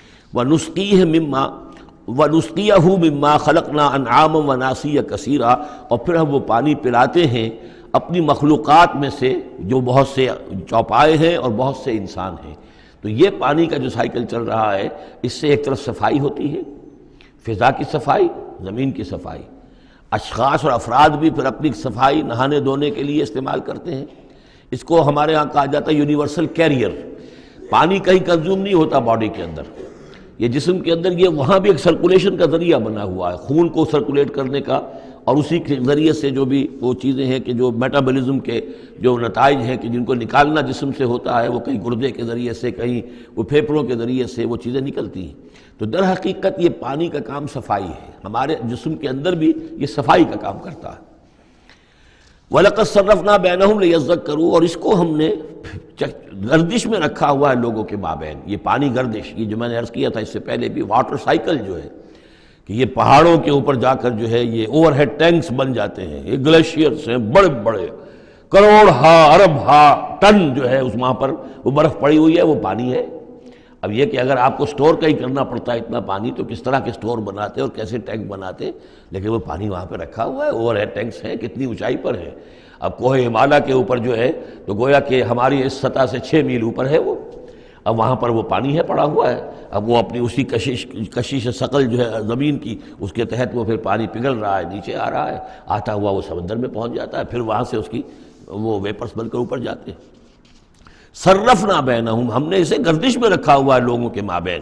ونسقیہ مما ونسقیہ مما خلقنا انعاما وناسیا کثیرا، اور پھر ہم وہ پانی پلاتے ہیں اپنی مخلوقات میں سے جو بہت سے چوپائے ہیں اور بہت سے انسان ہیں۔ تو یہ پانی کا جو سائیکل چل رہا ہے، اس سے ایک طرف صفائی ہوتی ہے، فضا کی صفائی، زمین کی صفائی، اشخاص اور افراد بھی پھر اپنی صفائی نہانے دھونے کے لیے استعمال کرتے ہیں۔ اس کو ہمارے ہاں کہا جاتا ہے یونیورسل کیریئر۔ پانی کہیں کنزیوم نہیں ہوتا باڈی کے اندر، یہ جسم کے اندر یہ وہاں بھی ایک سرکولیشن کا ذریعہ بنا ہوا ہے، خون کو سرکولیٹ کرنے کا، اور اسی کے ذریعے سے جو بھی وہ چیزیں ہیں کہ جو میٹابولزم کے جو نتائج ہیں کہ جن کو نکالنا جسم سے ہوتا ہے، وہ کہیں گردے کے ذریعے سے، کہیں وہ پھیپھڑوں کے ذریعے سے وہ چیزیں نکلتی ہیں۔ تو در حقیقت یہ پانی کا کام صفائی ہے، ہمارے جسم کے اندر بھی یہ صفائی کا کام کرتا ہے۔ وَلَقَدْ صَرَّفْنَا بَيْنَهُمْ لِيَذَّكَّرُوا، اور اس کو ہم نے گردش میں رکھا ہوا ہے لوگوں کے مابین، یہ پانی گردش، یہ جو میں نے عرض کیا تھا اس سے پہلے بھی، واٹر سائیکل جو ہے کہ یہ پہاڑوں کے اوپر جا کر جو ہے یہ اوور ہیڈ ٹینکس بن جاتے ہیں، یہ گلیشیئرس ہیں بڑے بڑے، کروڑ ہا ارب ہا ٹن جو ہے اس وہاں پر وہ برف پڑی ہوئی ہے، وہ پانی ہے۔ اب یہ کہ اگر آپ کو سٹور کہیں کرنا پڑتا ہے اتنا پانی تو کس طرح کے سٹور بناتے اور کیسے ٹینک بناتے، لیکن وہ پانی وہاں پہ رکھا ہوا ہے، اوور ہیڈ ٹینکس ہیں، کتنی اونچائی پر ہے۔ اب کوہ ہمالیہ کے اوپر جو ہے تو گویا کہ ہماری اس سطح سے چھ میل اوپر ہے وہ، اب وہاں پر وہ پانی ہے پڑا ہوا ہے، اب وہ اپنی اسی کشش کشش ثقل جو ہے زمین کی اس کے تحت وہ پھر پانی پگھل رہا ہے، نیچے آ رہا ہے، آتا ہوا وہ سمندر میں پہنچ جاتا ہے، پھر وہاں سے اس کی وہ ویپرس بن کر اوپر جاتے ہیں۔ صرفنا بینہم، ہم نے اسے گردش میں رکھا ہوا ہے لوگوں کے مابین،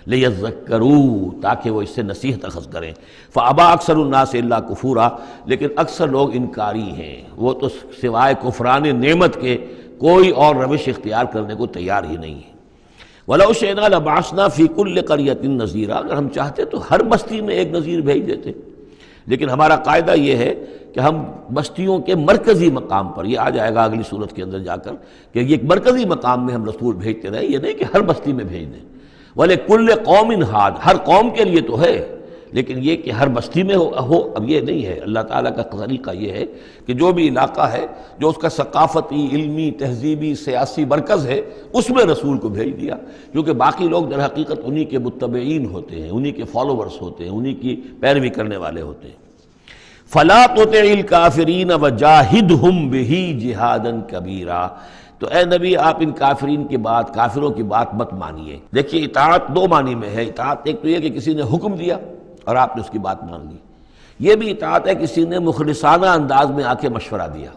لیذکروا، تاکہ وہ اس سے نصیحت اخذ کریں۔ فابا اکثر الناس الا کفورا، لیکن اکثر لوگ انکاری ہیں، وہ تو سوائے کفران نعمت کے کوئی اور روش اختیار کرنے کو تیار ہی نہیں ہے۔ وَلَوْ شِئْنَا لَبَعَثْنَا فِي كُلِّ قَرْيَةٍ نَذِيرًا، اگر ہم چاہتے تو ہر بستی میں ایک نذیر بھیج دیتے، لیکن ہمارا قاعدہ یہ ہے کہ ہم بستیوں کے مرکزی مقام پر، یہ آ جائے گا اگلی صورت کے اندر جا کر، کہ یہ ایک مرکزی مقام میں ہم رسول بھیجتے رہے، یہ نہیں کہ ہر بستی میں بھیج دیں۔ وَلِكُلِّ قَوْمٍ ہَادٍ، ہر قوم کے لیے تو ہے، لیکن یہ کہ ہر بستی میں ہو, ہو اب یہ نہیں ہے۔ اللہ تعالیٰ کا طریقہ یہ ہے کہ جو بھی علاقہ ہے جو اس کا ثقافتی، علمی، تہذیبی، سیاسی مرکز ہے اس میں رسول کو بھیج دیا، کیونکہ باقی لوگ در حقیقت انہی کے متبعین ہوتے ہیں، انہی کے فالوورز ہوتے ہیں، انہی کی پیروی کرنے والے ہوتے ہیں۔ فَلَا تُطِعِ الْكَافِرِينَ وَجَاهِدْهُمْ بِهِ جِهَادًا كَبِيرًا، تو اے نبی آپ ان کافرین کی بات، کافروں کی بات مت مانیے۔ دیکھیے اطاعت دو معنی میں ہے، اطاعت ایک تو یہ کہ کسی نے حکم دیا اور آپ نے اس کی بات مان لی، یہ بھی اطاعت ہے کسی نے مخلصانہ انداز میں آ کے مشورہ دیا،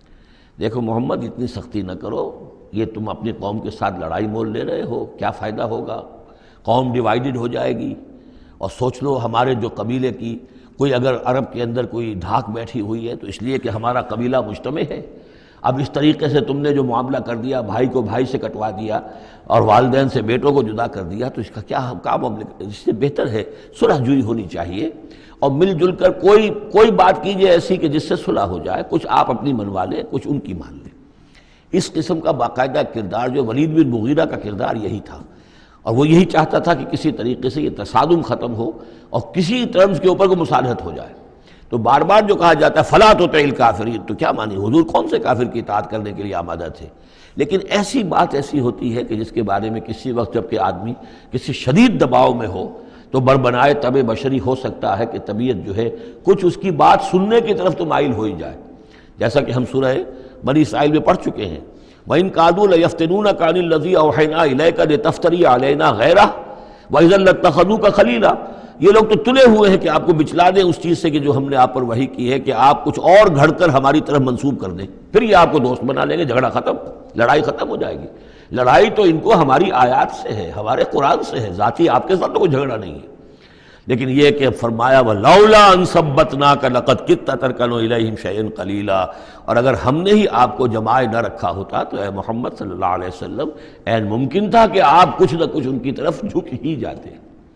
دیکھو محمد اتنی سختی نہ کرو، یہ تم اپنی قوم کے ساتھ لڑائی مول لے رہے ہو، کیا فائدہ ہوگا، قوم ڈیوائیڈڈ ہو جائے گی، اور سوچ لو ہمارے جو قبیلے کی کوئی اگر عرب کے اندر کوئی دھاک بیٹھی ہوئی ہے تو اس لیے کہ ہمارا قبیلہ مجتمع ہے، اب اس طریقے سے تم نے جو معاملہ کر دیا، بھائی کو بھائی سے کٹوا دیا اور والدین سے بیٹوں کو جدا کر دیا، تو اس کا کیا کیا معاملہ، اس سے بہتر ہے صلح جوئی ہونی چاہیے، اور مل جل کر کوئی کوئی بات کیجئے ایسی کہ جس سے صلح ہو جائے، کچھ آپ اپنی منوا لیں، کچھ ان کی مان لیں۔ اس قسم کا باقاعدہ کردار جو ولید بن مغیرہ کا کردار یہی تھا، اور وہ یہی چاہتا تھا کہ کسی طریقے سے یہ تصادم ختم ہو اور کسی ٹرمز کے اوپر کو مصالحت ہو جائے۔ تو بار بار جو کہا جاتا ہے فَلَا تُطِعِ الْكَافِرِينَ، تو کیا مانی، حضور کون سے کافر کی اطاعت کرنے کے لیے آمادہ تھے؟ لیکن ایسی بات ایسی ہوتی ہے کہ جس کے بارے میں کسی وقت جب کہ آدمی کسی شدید دباؤ میں ہو تو بربنائے طب بشری ہو سکتا ہے کہ طبیعت جو ہے کچھ اس کی بات سننے کی طرف تو مائل ہو ہی جائے، جیسا کہ ہم سورہ بنی اسرائیل میں پڑھ چکے ہیں، وَإِن كَادُوا لَيَفْتِنُونَكَ عَنِ الَّذِي أَوْحَيْنَا إِلَيْكَ لِتَفْتَرِيَ عَلَيْنَا غَيْرَهُ وَإِذًا لَاتَّخَذُوكَ خَلِيلًا، یہ لوگ تو تلے ہوئے ہیں کہ آپ کو بچلا دیں اس چیز سے کہ جو ہم نے آپ پر وحی کی ہے، کہ آپ کچھ اور گھڑ کر ہماری طرف منسوب کر دیں، پھر یہ آپ کو دوست بنا لیں گے، جھگڑا ختم، لڑائی ختم ہو جائے گی۔ لڑائی تو ان کو ہماری آیات سے ہے، ہمارے قرآن سے ہے، ذاتی آپ کے ساتھ تو کوئی جھگڑا نہیں ہے۔ لیکن یہ کہ فرمایا وَلَوْلَا أَن ثَبَّتْنَاكَ لَقَدْ كِدتَّ تَرْكَنُ إِلَيْهِمْ شَيْئًا قَلِيلًا، اور اگر ہم نے ہی آپ کو جمائے نہ رکھا ہوتا تو اے محمد صلی اللہ علیہ وسلم عین ممکن تھا کہ آپ کچھ نہ کچھ ان کی طرف جھک ہی جاتے۔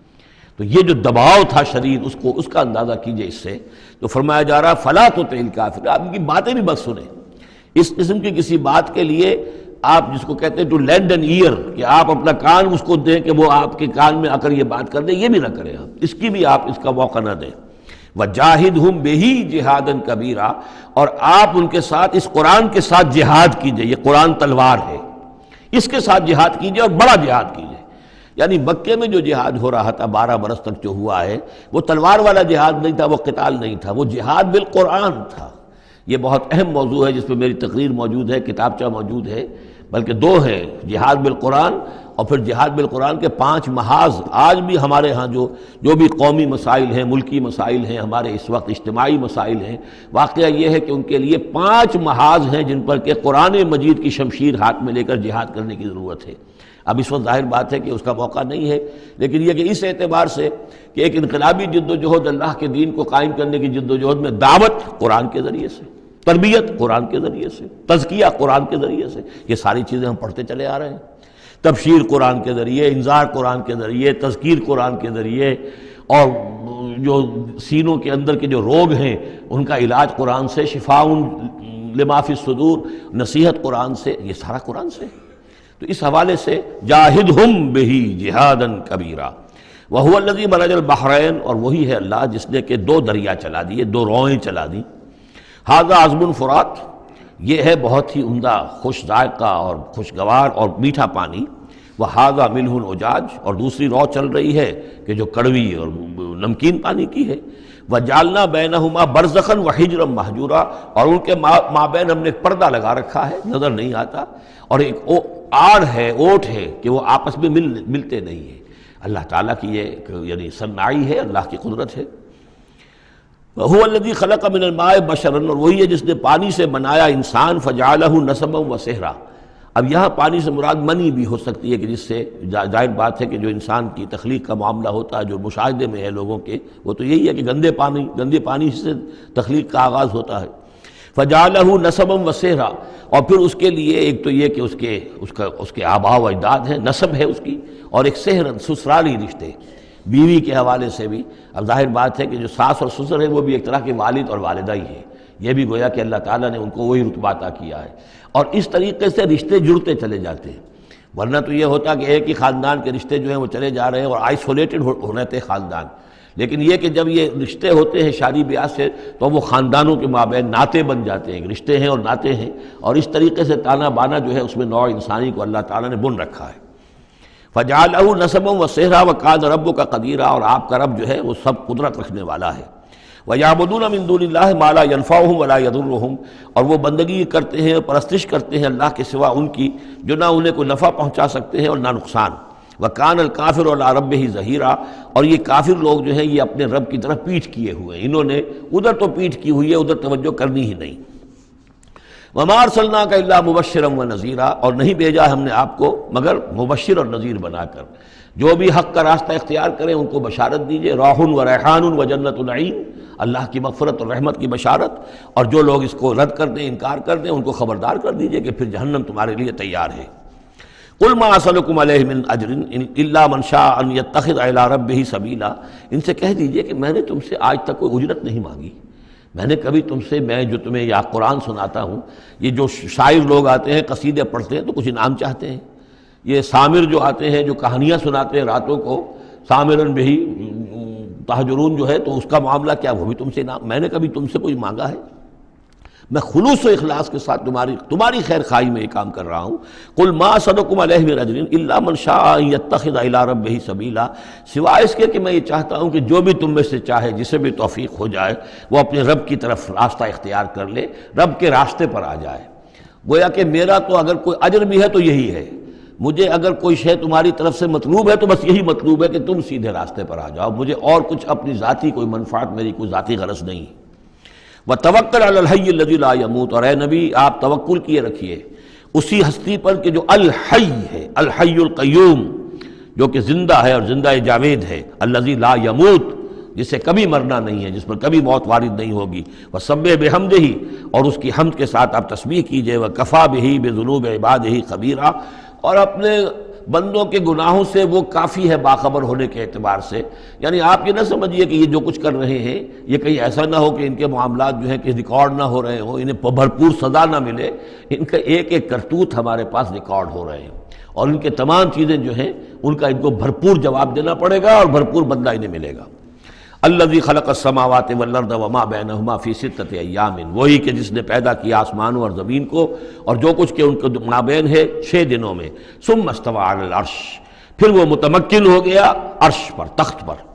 تو یہ جو دباؤ تھا شدید، اس کو اس کا اندازہ کیجئے اس سے، تو فرمایا جا رہا فَلَا تُطِعِ الْكَافِرِينَ، آپ ان کی باتیں بھی مت سنیں، اس قسم کی کسی بات کے لیے آپ جس کو کہتے ہیں ٹو لینڈ این ایئر، کہ آپ اپنا کان اس کو دیں کہ وہ آپ کے کان میں آ کر یہ بات کر دیں، یہ بھی نہ کریں آپ، اس کی بھی آپ اس کا موقع نہ دیں۔ وَجَاهِدْهُمْ بِهِ جِهَادًا كَبِيرًا، اور آپ ان کے ساتھ اس قرآن کے ساتھ جہاد کیجئے، یہ قرآن تلوار ہے، اس کے ساتھ جہاد کیجئے اور بڑا جہاد کیجئے۔ یعنی مکے میں جو جہاد ہو رہا تھا بارہ برس تک جو ہوا ہے، وہ تلوار والا جہاد نہیں تھا، وہ قتال نہیں تھا، وہ جہاد بالقرآن تھا۔ یہ بہت اہم موضوع ہے جس پہ میری تقریر موجود ہے، کتابچہ موجود ہے، بلکہ دو ہے، جہاد بالقرآن اور پھر جہاد بالقرآن کے پانچ محاذ۔ آج بھی ہمارے ہاں جو جو بھی قومی مسائل ہیں، ملکی مسائل ہیں، ہمارے اس وقت اجتماعی مسائل ہیں، واقعہ یہ ہے کہ ان کے لیے پانچ محاذ ہیں جن پر کہ قرآن مجید کی شمشیر ہاتھ میں لے کر جہاد کرنے کی ضرورت ہے۔ اب اس وقت ظاہر بات ہے کہ اس کا موقع نہیں ہے، لیکن یہ کہ اس اعتبار سے کہ ایک انقلابی جد و جہد اللہ کے دین کو قائم کرنے کی جد و جہد میں دعوت قرآن کے ذریعے سے، تربیت قرآن کے ذریعے سے، تزکیہ قرآن کے ذریعے سے، یہ ساری چیزیں ہم پڑھتے چلے آ رہے ہیں۔ تبشیر قرآن کے ذریعے، انذار قرآن کے ذریعے، تذکیر قرآن کے ذریعے، اور جو سینوں کے اندر کے جو روگ ہیں ان کا علاج قرآن سے، شفاء لما فی الصدور، نصیحت قرآن سے، یہ سارا قرآن سے۔ تو اس حوالے سے جاہدہم بہ جہادا کبیرا وَهُوَ الَّذِي مَرَجَ الْبَحْرَيْنِ، اور وہی ہے اللہ جس نے کہ دو دریا چلا دیے، دو روئیں چلا دیں. هَذَا عَذْبٌ فرات، یہ ہے بہت ہی عمدہ خوش ذائقہ اور خوشگوار اور میٹھا پانی. وَهَذَا مِلْحٌ اُجاج، اور دوسری رو چل رہی ہے کہ جو کڑوی اور نمکین پانی کی ہے. وَجَعَلْنَا بَيْنَهُمَا بَرْزَخًا وَحِجْرًا مَحْجُورًا، اور ان کے مابین ہم نے ایک پردہ لگا رکھا ہے، نظر نہیں آتا، اور ایک آڑ ہے، اوٹ ہے کہ وہ آپس میں مل ملتے نہیں ہیں. اللہ تعالیٰ کی یہ یعنی صنعائی ہے، اللہ کی قدرت ہے. وَهُوَ الَّذِي خَلَقَ مِنَ الْمَاءِ بَشَرًا، اور وہی ہے جس نے پانی سے بنایا انسان. فَجَعَلَهُ نَسَبًا وَسِحْرًا، اب یہاں پانی سے مراد منی بھی ہو سکتی ہے کہ جس سے ظاہر بات ہے کہ جو انسان کی تخلیق کا معاملہ ہوتا ہے، جو مشاہدے میں ہے لوگوں کے، وہ تو یہی ہے کہ گندے پانی گندے پانی سے تخلیق کا آغاز ہوتا ہے. فَجَعَلَهُ نَسَبًا وَسِحْرًا، اور پھر اس کے لیے ایک تو یہ کہ اس کے اس کا اس کے آباء و اجداد ہیں، نسب ہے اس کی، اور ایک سحرن سسرالی رشتے بیوی کے حوالے سے بھی. اب ظاہر بات ہے کہ جو ساس اور سسر ہے وہ بھی ایک طرح کے والد اور والدہ ہی ہے، یہ بھی گویا کہ اللہ تعالیٰ نے ان کو وہی رتبہ عطا کیا ہے. اور اس طریقے سے رشتے جڑتے چلے جاتے ہیں، ورنہ تو یہ ہوتا کہ ایک ہی خاندان کے رشتے جو ہیں وہ چلے جا رہے ہیں اور آئسولیٹڈ ہو رہے تھے خاندان. لیکن یہ کہ جب یہ رشتے ہوتے ہیں شادی بیاہ سے تو وہ خاندانوں کے مابین ناطے بن جاتے ہیں، رشتے ہیں اور ناطے ہیں، اور اس طریقے سے تانا بانا جو ہے اس میں نوع انسانی کو اللہ تعالیٰ نے بن رکھا ہے. فَجَعَلَهُ نَسَبًا وَسِحْرًا وَكَانَ رَبُّكَ قَدِيرًا، اور آپ کا رب جو ہے وہ سب قدرت رکھنے والا ہے. وَيَعْبُدُونَ مِن دُونِ اللَّهِ مَا لَا يَنفَعُهُمْ وَلَا يَضُرُّهُمْ، اور وہ بندگی کرتے ہیں اور پرستش کرتے ہیں اللہ کے سوا ان کی جو نہ انہیں کوئی نفع پہنچا سکتے ہیں اور نہ نقصان. وَكَانَ الْكَافِرُ عَلَىٰ رَبِّهِ ظَهِيرًا، اور یہ کافر لوگ جو ہیں یہ اپنے رب کی طرف پیٹھ کیے ہوئے ہیں، انہوں نے ادھر تو پیٹھ کی ہوئی ہے، ادھر توجہ کرنی ہی نہیں. وَمَا أَرْسَلْنَاكَ إِلَّا مُبَشِّرًا وَنَذِيرًا، اور نہیں بھیجا ہم نے آپ کو مگر مبشر اور نذیر بنا کر. جو بھی حق کا راستہ اختیار کریں ان کو بشارت دیجئے. راح و ریحان و جنت النعیم، اللہ کی مغفرت اور رحمت کی بشارت، اور جو لوگ اس کو رد کر دیں، انکار کر دیں، ان کو خبردار کر دیجئے کہ پھر جہنم تمہارے لیے تیار ہے. قُلْ مَا أَسْأَلُكُمْ عَلَيْهِ مِنْ أَجْرٍ إِلَّا مَنْ شَاءَ أَنْ يَتَّخِذَ إِلَىٰ رَبِّهِ سَبِيلًا، ان سے کہہ دیجئے کہ میں نے تم سے آج تک کوئی اجرت نہیں مانگی. میں نے کبھی تم سے، میں جو تمہیں یا قرآن سناتا ہوں، یہ جو شاعر لوگ آتے ہیں قصیدے پڑھتے ہیں تو کچھ انعام چاہتے ہیں. یہ سامر جو آتے ہیں جو کہانیاں سناتے ہیں راتوں کو، سامرن بہی تہجرون جو ہے، تو اس کا معاملہ کیا وہ بھی تم سے انعام؟ میں نے کبھی تم سے کوئی مانگا ہے؟ میں خلوص و اخلاص کے ساتھ تمہاری تمہاری خیر خواہی میں یہ کام کر رہا ہوں. قل ما اسألکم علیہ من اجر الا من شاء ان یتخذ الی ربہ سبیلا، سوائے اس کے کہ میں یہ چاہتا ہوں کہ جو بھی تم میں سے چاہے، جسے بھی توفیق ہو جائے، وہ اپنے رب کی طرف راستہ اختیار کر لے، رب کے راستے پر آ جائے. گویا کہ میرا تو اگر کوئی اجر بھی ہے تو یہی ہے، مجھے اگر کوئی شے تمہاری طرف سے مطلوب ہے تو بس یہی مطلوب ہے کہ تم سیدھے راستے پر آ جاؤ، مجھے اور کچھ اپنی ذاتی کوئی منفعت، میری کوئی ذاتی غرض نہیں. وَتَوَكَّلْ عَلَى الْحَيِّ الَّذِي لَا يَمُوتُ، اور اے نبی آپ توکل کیے رکھیے اسی ہستی پر کہ جو الحی ہے، الحی القیوم، جو کہ زندہ ہے اور زندہ جاوید ہے. الذی لا یموت، جس سے کبھی مرنا نہیں ہے، جس پر کبھی موت وارد نہیں ہوگی. وَسَبِّحْ بِحَمْدِهِ، اور اس کی حمد کے ساتھ آپ تسبیح کیجئے. وَكَفَىٰ بِهِ بِذُنُوبِ عِبَادِهِ خَبِيرًا، اور اپنے بندوں کے گناہوں سے وہ کافی ہے باخبر ہونے کے اعتبار سے. یعنی آپ یہ نہ سمجھیے کہ یہ جو کچھ کر رہے ہیں یہ کہیں ایسا نہ ہو کہ ان کے معاملات جو ہیں کہ ریکارڈ نہ ہو رہے ہوں، انہیں بھرپور سزا نہ ملے. ان کا ایک ایک کرتوت ہمارے پاس ریکارڈ ہو رہے ہیں، اور ان کے تمام چیزیں جو ہیں ان کا ان کو بھرپور جواب دینا پڑے گا اور بھرپور بدلہ انہیں ملے گا. الذی خلق السماوات والارض وما بینہما فی ستۃ ایام، وہی کہ جس نے پیدا کیا آسمانوں اور زمین کو اور جو کچھ کہ ان کے مابین ہے چھ دنوں میں. ثم استوى علی العرش، پھر وہ متمکن ہو گیا عرش پر، تخت پر.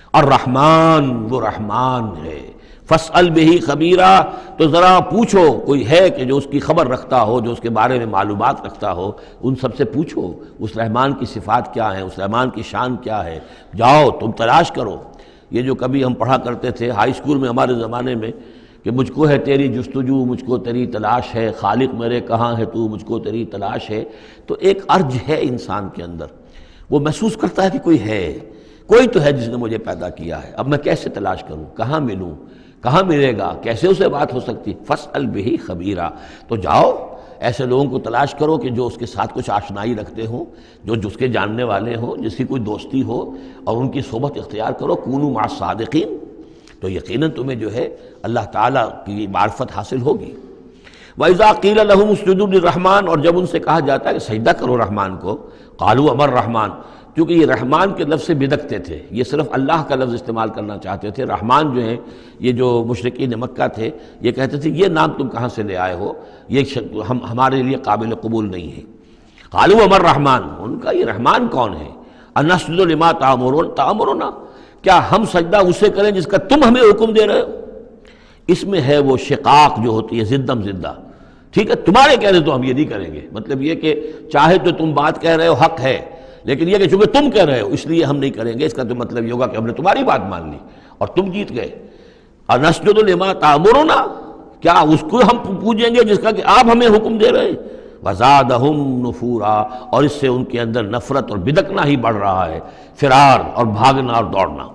الرحمن، وہ رحمان ہے. فاسأل بہ خبیرا، تو ذرا پوچھو، کوئی ہے کہ جو اس کی خبر رکھتا ہو، جو اس کے بارے میں معلومات رکھتا ہو، ان سب سے پوچھو اس رحمان کی صفات کیا ہیں، اس رحمان کی شان کیا ہے. جاؤ تم تلاش کرو. یہ جو کبھی ہم پڑھا کرتے تھے ہائی اسکول میں ہمارے زمانے میں کہ مجھ کو ہے تیری جستجو، مجھ کو تیری تلاش ہے، خالق میرے کہاں ہے تو، مجھ کو تیری تلاش ہے. تو ایک ارج ہے انسان کے اندر، وہ محسوس کرتا ہے کہ کوئی ہے، کوئی تو ہے جس نے مجھے پیدا کیا ہے. اب میں کیسے تلاش کروں، کہاں ملوں، کہاں ملے گا، کیسے اسے بات ہو سکتی. فاسأل بہ خبیرا، تو جاؤ ایسے لوگوں کو تلاش کرو کہ جو اس کے ساتھ کچھ آشنائی رکھتے ہوں، جو جس کے جاننے والے ہوں، جس کی کوئی دوستی ہو، اور ان کی صحبت اختیار کرو. کونوا مع الصادقین، تو یقیناً تمہیں جو ہے اللہ تعالیٰ کی معرفت حاصل ہوگی. وَإِذَا قِيلَ لَهُمُ اسْجُدُوا لِلرَّحْمَٰنِ، اور جب ان سے کہا جاتا ہے کہ سجدہ کرو رحمان کو، قالوا امر رحمان، کیونکہ یہ رحمان کے لفظ سے بدکتے تھے، یہ صرف اللہ کا لفظ استعمال کرنا چاہتے تھے۔ رحمان جو ہیں یہ جو مشرکین مکہ تھے یہ کہتے تھے یہ نام تم کہاں سے لے آئے ہو، یہ ہم ہمارے لیے قابل قبول نہیں ہے۔ قالوا وما الرحمن، ان کا یہ رحمان کون ہے؟ انسجد لما تأمرون تأمرنا، کیا ہم سجدہ اسے کریں جس کا تم ہمیں حکم دے رہے ہو؟ اس میں ہے وہ شقاق جو ہوتی ہے زدم زدہ، ٹھیک ہے تمہارے کہہ رہے تو ہم یہ نہیں کریں گے، مطلب یہ کہ چاہے تو تم بات کہہ رہے ہو حق ہے، لیکن یہ کہ چونکہ تم کہہ رہے ہو اس لیے ہم نہیں کریں گے، اس کا تو مطلب یہ ہوگا کہ ہم نے تمہاری بات مان لی اور تم جیت گئے۔ انسجد لما تأمرنا، کیا اس کو ہم پوجیں گے جس کا کہ آپ ہمیں حکم دے رہے ہیں؟ وزادہم نفورا، اور اس سے ان کے اندر نفرت اور بدکنا ہی بڑھ رہا ہے، فرار اور بھاگنا اور دوڑنا۔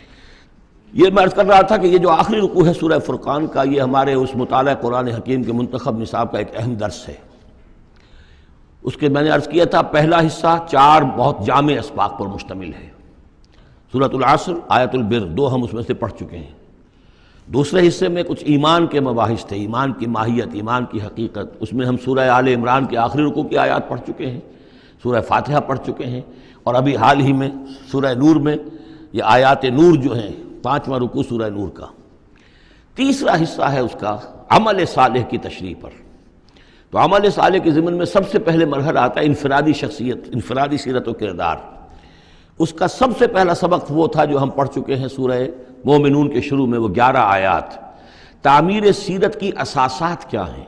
یہ میں عرض کر رہا تھا کہ یہ جو آخری رکوع ہے سورہ فرقان کا، یہ ہمارے اس مطالعہ قرآن حکیم کے منتخب نصاب کا ایک اہم درس ہے۔ اس کے میں نے عرض کیا تھا پہلا حصہ چار بہت جامع اسباق پر مشتمل ہے، سورۃ العصر، آیت البر، دو ہم اس میں سے پڑھ چکے ہیں۔ دوسرے حصے میں کچھ ایمان کے مباحث تھے، ایمان کی ماہیت، ایمان کی حقیقت، اس میں ہم سورہ آل عمران کے آخری رکوع کی آیات پڑھ چکے ہیں، سورہ فاتحہ پڑھ چکے ہیں، اور ابھی حال ہی میں سورہ نور میں یہ آیات نور جو ہیں، پانچواں رکوع سورہ نور کا۔ تیسرا حصہ ہے اس کا عمل صالح کی تشریح پر۔ تو عمل صالح کے ضمن میں سب سے پہلے مرحلہ آتا ہے انفرادی شخصیت، انفرادی سیرت و کردار۔ اس کا سب سے پہلا سبق وہ تھا جو ہم پڑھ چکے ہیں سورہ مومنون کے شروع میں، وہ گیارہ آیات۔ تعمیر سیرت کی اساسات کیا ہیں،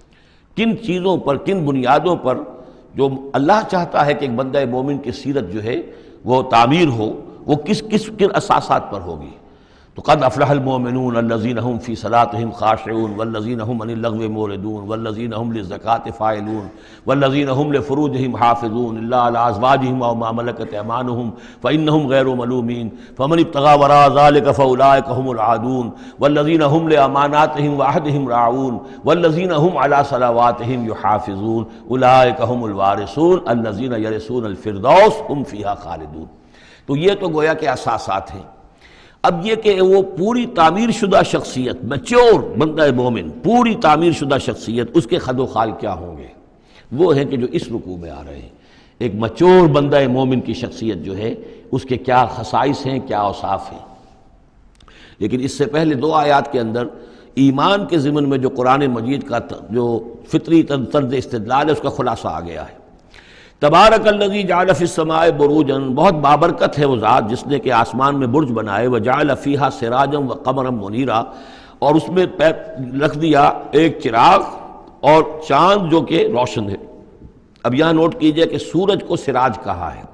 کن چیزوں پر، کن بنیادوں پر جو اللہ چاہتا ہے کہ ایک بندہ مومن کی سیرت جو ہے وہ تعمیر ہو، وہ کس کس کن اساسات پر ہوگی۔ تو قد افلح المؤمنون الذین هم فی صلاتهم خاشعون والذین هم عن اللغو معرضون والذین هم للزکاة فاعلون والذین هم لفروجهم حافظون الا علی ازواجهم او ما ملکت ایمانهم فانهم غیر ملومین فمن ابتغى وراء ذلك فاولئک هم العادون والذین هم لاماناتهم وعهدهم راعون والذین هم علی صلواتهم یحافظون اولئک هم الوارثون الذین یرثون الفردوس هم فیها خالدون۔ تو یہ تو گویا کہ اساسات ہیں۔ اب یہ کہ وہ پوری تعمیر شدہ شخصیت، میچور بندہ مومن، پوری تعمیر شدہ شخصیت، اس کے خد و خال کیا ہوں گے، وہ ہیں کہ جو اس رکوع میں آ رہے ہیں۔ ایک میچور بندہ مومن کی شخصیت جو ہے اس کے کیا خصائص ہیں، کیا اوصاف ہیں۔ لیکن اس سے پہلے دو آیات کے اندر ایمان کے ضمن میں جو قرآن مجید کا جو فطری طرز استدلال ہے اس کا خلاصہ آ گیا ہے۔ تبارک الذی جعل فی السماء بروجا، بہت بابرکت ہے وہ ذات جس نے کہ آسمان میں برج بنائے، وجعل فیہا سراجا وقمرا منیرا، اور اس میں رکھ دیا ایک چراغ اور چاند جو کہ روشن ہے۔ اب یہاں نوٹ کیجئے کہ سورج کو سراج کہا ہے۔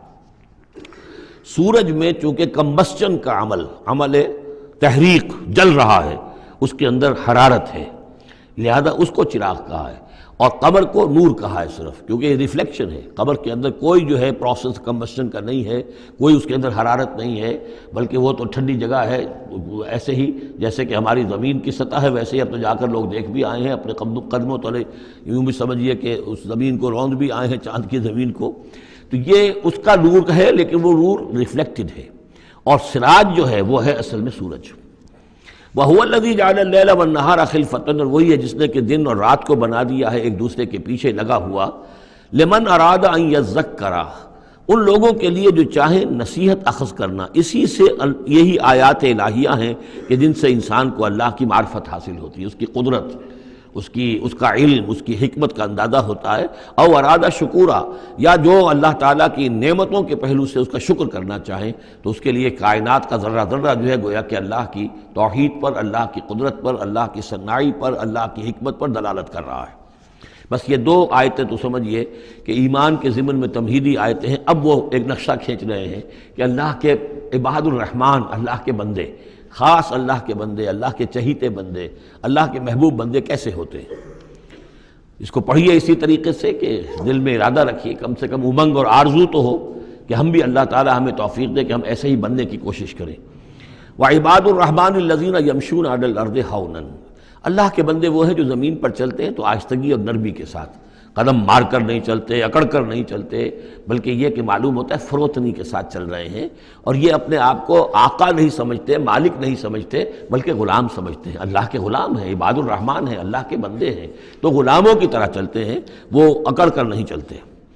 سورج میں چونکہ کمبسچن کا عمل، عمل تحریک، جل رہا ہے، اس کے اندر حرارت ہے، لہذا اس کو چراغ کہا ہے، اور قمر کو نور کہا ہے صرف، کیونکہ یہ ریفلیکشن ہے۔ قمر کے اندر کوئی جو ہے پروسیس کمبسشن کا نہیں ہے، کوئی اس کے اندر حرارت نہیں ہے، بلکہ وہ تو ٹھنڈی جگہ ہے، ایسے ہی جیسے کہ ہماری زمین کی سطح ہے ویسے ہی اب تو جا کر لوگ دیکھ بھی آئے ہیں اپنے قدموں تلے، یوں بھی سمجھیے کہ اس زمین کو روند بھی آئے ہیں، چاند کی زمین کو۔ تو یہ اس کا نور ہے، لیکن وہ نور ریفلیکٹڈ ہے، اور سراج جو ہے وہ ہے اصل میں سورج۔ وَهُوَ الَّذِي جَعَلَ اللَّيْلَ وَالنَّهَارَ خِلْفَةً، اور وہی ہے جس نے کہ دن اور رات کو بنا دیا ہے ایک دوسرے کے پیچھے لگا ہوا، لِمَنْ أَرَادَ أَنْ يَذَّكَّرَ، ان لوگوں کے لیے جو چاہیں نصیحت اخذ کرنا۔ اسی سے یہی آیات الہیہ ہیں کہ جن سے انسان کو اللہ کی معرفت حاصل ہوتی ہے، اس کی قدرت، اس کی اس کا علم، اس کی حکمت کا اندازہ ہوتا ہے۔ او ارادہ شکورا، یا جو اللہ تعالیٰ کی نعمتوں کے پہلو سے اس کا شکر کرنا چاہیں تو اس کے لیے کائنات کا ذرہ ذرہ جو ہے گویا کہ اللہ کی توحید پر، اللہ کی قدرت پر، اللہ کی صنائی پر، اللہ کی حکمت پر دلالت کر رہا ہے۔ بس یہ دو آیتیں تو سمجھیے کہ ایمان کے ضمن میں تمہیدی آیتیں ہیں۔ اب وہ ایک نقشہ کھینچ رہے ہیں کہ اللہ کے عباد الرحمن، اللہ کے بندے، خاص اللہ کے بندے، اللہ کے چہیتے بندے، اللہ کے محبوب بندے کیسے ہوتے ہیں۔ اس کو پڑھیے اسی طریقے سے کہ دل میں ارادہ رکھیے، کم سے کم امنگ اور آرزو تو ہو کہ ہم بھی اللہ تعالی ہمیں توفیق دے کہ ہم ایسے ہی بننے کی کوشش کریں۔ وَعِبَادُ الرَّحْمَنِ الَّذِينَ يَمْشُونَ عَلَى الْأَرْضِ هَوْنًا، اللہ کے بندے وہ ہیں جو زمین پر چلتے ہیں تو آہستگی اور نرمی کے ساتھ، قدم مار کر نہیں چلتے، اکڑ کر نہیں چلتے، بلکہ یہ کہ معلوم ہوتا ہے فروتنی کے ساتھ چل رہے ہیں، اور یہ اپنے آپ کو آقا نہیں سمجھتے، مالک نہیں سمجھتے، بلکہ غلام سمجھتے ہیں۔ اللہ کے غلام ہیں، عباد الرحمن ہیں، اللہ کے بندے ہیں، تو غلاموں کی طرح چلتے ہیں، وہ اکڑ کر نہیں چلتے۔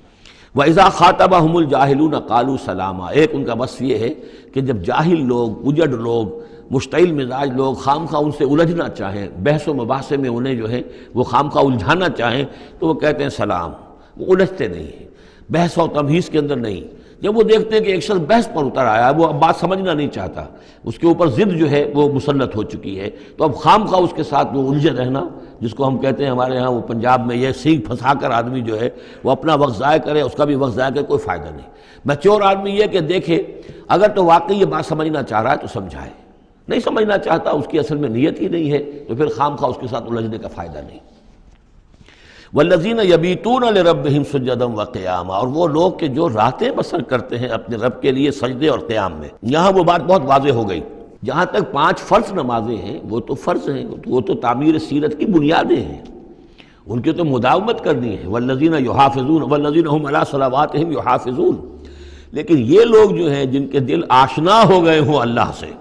وَإِذَا خَاطَبَهُمُ الْجَاهِلُونَ قَالُوا سَلَامًا، ایک ان کا وصف یہ ہے کہ جب جاہل لوگ، اجڑ لوگ، مشتعل مزاج لوگ خام خواہ ان سے الجھنا چاہیں، بحث و مباحثے میں انہیں جو ہے وہ خام خواہ الجھانا چاہیں تو وہ کہتے ہیں سلام، وہ الجھتے نہیں ہیں، بحث و تمہیز کے اندر نہیں۔ جب وہ دیکھتے ہیں کہ ایک شخص بحث پر اتر آیا ہے، وہ اب بات سمجھنا نہیں چاہتا، اس کے اوپر ضد جو ہے وہ مسلط ہو چکی ہے، تو اب خام خواہ اس کے ساتھ وہ الجھے رہنا، جس کو ہم کہتے ہیں ہمارے ہاں وہ پنجاب میں یہ سینگ پھنسا کر آدمی جو ہے وہ اپنا وقت ضائع کرے، اس کا بھی وقت ضائع کرے، کوئی فائدہ نہیں۔ میچور آدمی یہ کہ دیکھے اگر تو واقعی یہ بات سمجھنا چاہ رہا ہے تو سمجھائے، نہیں سمجھنا چاہتا، اس کی اصل میں نیت ہی نہیں ہے، تو پھر خام خواہ اس کے ساتھ الجھنے کا فائدہ نہیں۔ والذین یبیتون لربہم سجدا وقیاما، اور وہ لوگ کہ جو راتیں بسر کرتے ہیں اپنے رب کے لیے سجدے اور قیام میں۔ یہاں وہ بات بہت واضح ہو گئی، جہاں تک پانچ فرض نمازیں ہیں وہ تو فرض ہیں، وہ تو تعمیر سیرت کی بنیادیں ہیں، ان کی تو مداومت کرنی ہے۔ والذین یحافظون والذین هم علی صلواتہم یحافظون، لیکن یہ لوگ جو ہیں جن کے دل آشنا ہو گئے ہوں اللہ سے،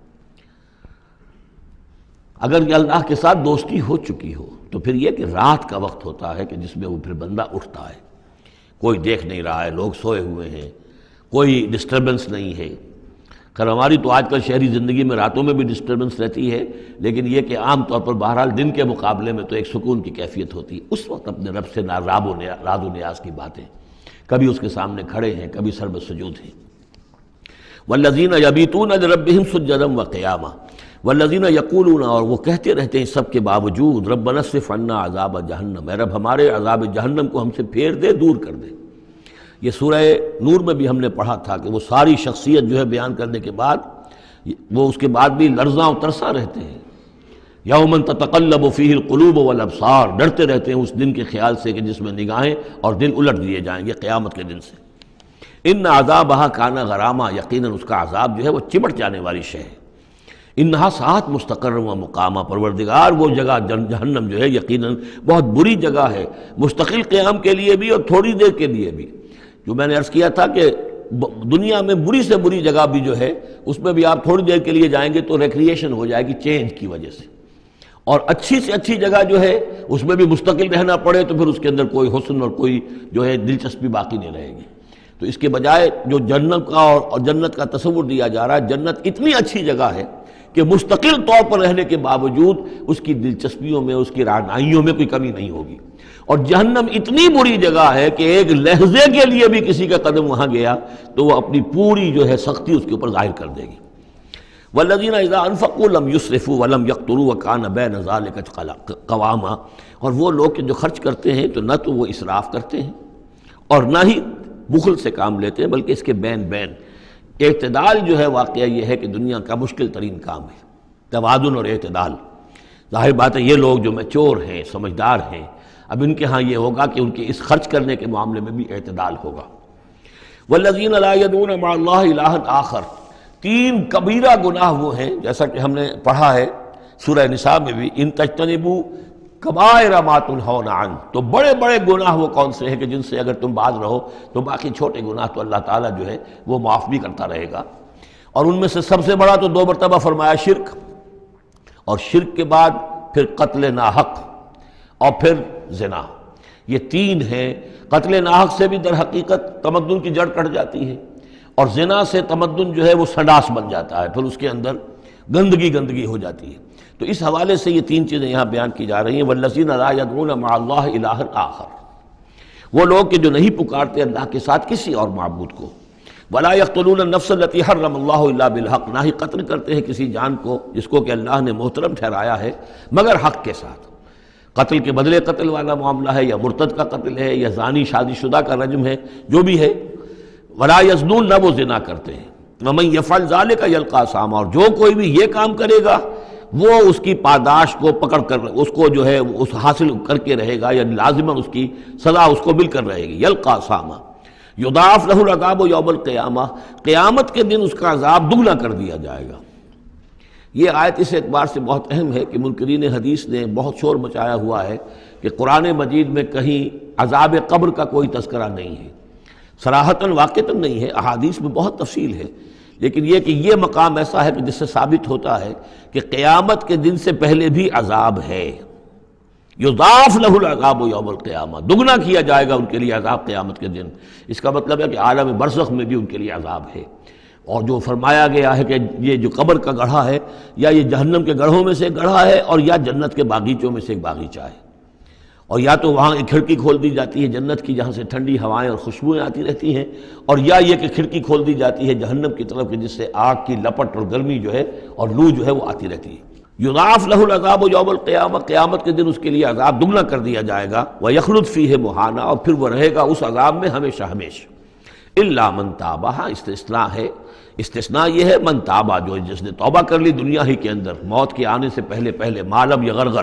اگر یہ اللہ کے ساتھ دوستی ہو چکی ہو تو پھر یہ کہ رات کا وقت ہوتا ہے کہ جس میں وہ پھر بندہ اٹھتا ہے، کوئی دیکھ نہیں رہا ہے، لوگ سوئے ہوئے ہیں، کوئی ڈسٹربنس نہیں ہے۔ خیر ہماری تو آج کل شہری زندگی میں راتوں میں بھی ڈسٹربنس رہتی ہے، لیکن یہ کہ عام طور پر بہرحال دن کے مقابلے میں تو ایک سکون کی کیفیت ہوتی ہے، اس وقت اپنے رب سے راب و راز و نیاز کی باتیں، کبھی اس کے سامنے کھڑے ہیں، کبھی سر بسجود ہیں۔ والذین یبیتون لربہم سجدا وقیاما والذین یقولون، اور وہ کہتے رہتے ہیں سب کے باوجود، ربنا اصرف عنا عذاب جہنم، اے رب ہمارے عذاب جہنم کو ہم سے پھیر دے، دور کر دے۔ یہ سورہ نور میں بھی ہم نے پڑھا تھا کہ وہ ساری شخصیت جو ہے بیان کرنے کے بعد وہ اس کے بعد بھی لرزاں و ترساں رہتے ہیں۔ یوما تتقلب فیہ القلوب والابصار، ڈرتے رہتے ہیں اس دن کے خیال سے کہ جس میں نگاہیں اور دل الٹ دیے جائیں گے قیامت کے دن سے۔ ان عذابہا کان غراما، یقیناً اس کا عذاب جو ہے وہ چمٹ جانے والی شے ہے۔ انہا ساعت مستقر و مقامہ، پروردگار وہ جگہ جہنم جو ہے یقیناً بہت بری جگہ ہے، مستقل قیام کے لیے بھی اور تھوڑی دیر کے لیے بھی۔ جو میں نے عرض کیا تھا کہ دنیا میں بری سے بری جگہ بھی جو ہے اس میں بھی آپ تھوڑی دیر کے لیے جائیں گے تو ریکریشن ہو جائے گی چینج کی وجہ سے، اور اچھی سے اچھی جگہ جو ہے اس میں بھی مستقل رہنا پڑے تو پھر اس کے اندر کوئی حسن اور کوئی جو ہے دلچسپی باقی نہیں رہے گی۔ تو اس کے بجائے جو جنت کا اور جنت کا تصور دیا جا رہا ہے، جنت اتنی اچھی جگہ ہے کہ مستقل طور پر رہنے کے باوجود اس کی دلچسپیوں میں، اس کی رعنائیوں میں کوئی کمی نہیں ہوگی، اور جہنم اتنی بری جگہ ہے کہ ایک لحظے کے لیے بھی کسی کا قدم وہاں گیا تو وہ اپنی پوری جو ہے سختی اس کے اوپر ظاہر کر دے گی۔ والذین اذا انفقوا لم یسرفوا ولم یقتروا وکان بین ذلک قواما، اور وہ لوگ کہ جو خرچ کرتے ہیں تو نہ تو وہ اسراف کرتے ہیں اور نہ ہی بخل سے کام لیتے ہیں، بلکہ اس کے بین بین اعتدال جو ہے واقعہ یہ ہے کہ دنیا کا مشکل ترین کام ہے، توازن اور اعتدال۔ ظاہر بات ہے یہ لوگ جو میچور ہیں، سمجھدار ہیں، اب ان کے ہاں یہ ہوگا کہ ان کے اس خرچ کرنے کے معاملے میں بھی اعتدال ہوگا۔ والذین لا یدعون مع اللہ الہا آخر، تین کبیرہ گناہ وہ ہیں جیسا کہ ہم نے پڑھا ہے سورہ نساء میں بھی، ان تجتنبوا کبائر ما تنہون عنہ، تو بڑے بڑے گناہ وہ کون سے ہیں کہ جن سے اگر تم باز رہو تو باقی چھوٹے گناہ تو اللہ تعالیٰ جو ہے وہ معاف بھی کرتا رہے گا۔ اور ان میں سے سب سے بڑا تو دو مرتبہ فرمایا شرک، اور شرک کے بعد پھر قتل ناحق اور پھر زنا، یہ تین ہیں۔ قتل ناحق سے بھی در حقیقت تمدن کی جڑ کٹ جاتی ہے، اور زنا سے تمدن جو ہے وہ سنڈاس بن جاتا ہے، پھر اس کے اندر گندگی گندگی ہو جاتی ہے۔ تو اس حوالے سے یہ تین چیزیں یہاں بیان کی جا رہی ہیں۔ والذین لا یدعون مع اللہ الہا آخر، وہ لوگ کہ جو نہیں پکارتے اللہ کے ساتھ کسی اور معبود کو۔ ولا یقتلون النفس التي حرم اللہ الا بالحق، نہ ہی قتل کرتے ہیں کسی جان کو جس کو کہ اللہ نے محترم ٹھہرایا ہے مگر حق کے ساتھ۔ قتل کے بدلے قتل والا معاملہ ہے، یا مرتد کا قتل ہے، یا زانی شادی شدہ کا رجم ہے، جو بھی ہے۔ ولا یزنون، نہ وہ زنا کرتے ہیں۔ ومن یفعل ذلک یلقى اثاما، اور جو کوئی بھی یہ کام کرے گا وہ اس کی پاداش کو پکڑ کر اس کو جو ہے اس حاصل کر کے رہے گا، یعنی لازماً اس کی سزا اس کو مل کر رہے گی۔ یلقى اثاما یضاعف له العذاب یوم القیامہ، قیامت کے دن اس کا عذاب دگنا کر دیا جائے گا۔ یہ آیت اس اعتبار سے بہت اہم ہے کہ منکرین حدیث نے بہت شور مچایا ہوا ہے کہ قرآن مجید میں کہیں عذاب قبر کا کوئی تذکرہ نہیں ہے، صراحتاً واقعتاً نہیں ہے، احادیث میں بہت تفصیل ہے، لیکن یہ کہ یہ مقام ایسا ہے کہ جس سے ثابت ہوتا ہے کہ قیامت کے دن سے پہلے بھی عذاب ہے، یضاعف لہ العذاب یوم القیامہ، دگنا کیا جائے گا ان کے لیے عذاب قیامت کے دن۔ اس کا مطلب ہے کہ عالم برزخ میں بھی ان کے لیے عذاب ہے۔ اور جو فرمایا گیا ہے کہ یہ جو قبر کا گڑھا ہے یا یہ جہنم کے گڑھوں میں سے ایک گڑھا ہے، اور یا جنت کے باغیچوں میں سے ایک باغیچہ ہے، اور یا تو وہاں ایک کھڑکی کھول دی جاتی ہے جنت کی جہاں سے ٹھنڈی ہوائیں اور خوشبوئیں آتی رہتی ہیں، اور یا یہ کہ کھڑکی کھول دی جاتی ہے جہنم کی طرف کہ جس سے آگ کی لپٹ اور گرمی جو ہے اور لو جو ہے وہ آتی رہتی ہے۔ یضاعف لہ العذاب یوم القیامہ، قیامت کے دن اس کے لیے عذاب دگنا کر دیا جائے گا، ویخلد فیہ مہانا، اور پھر وہ رہے گا اس عذاب میں ہمیشہ ہمیشہ۔ الا من تاب، استثناء ہے، استثناء یہ ہے من تابہ، جو جس نے توبہ کر لی دنیا ہی کے اندر موت کے آنے سے پہلے پہلے، ما لم یغرغر،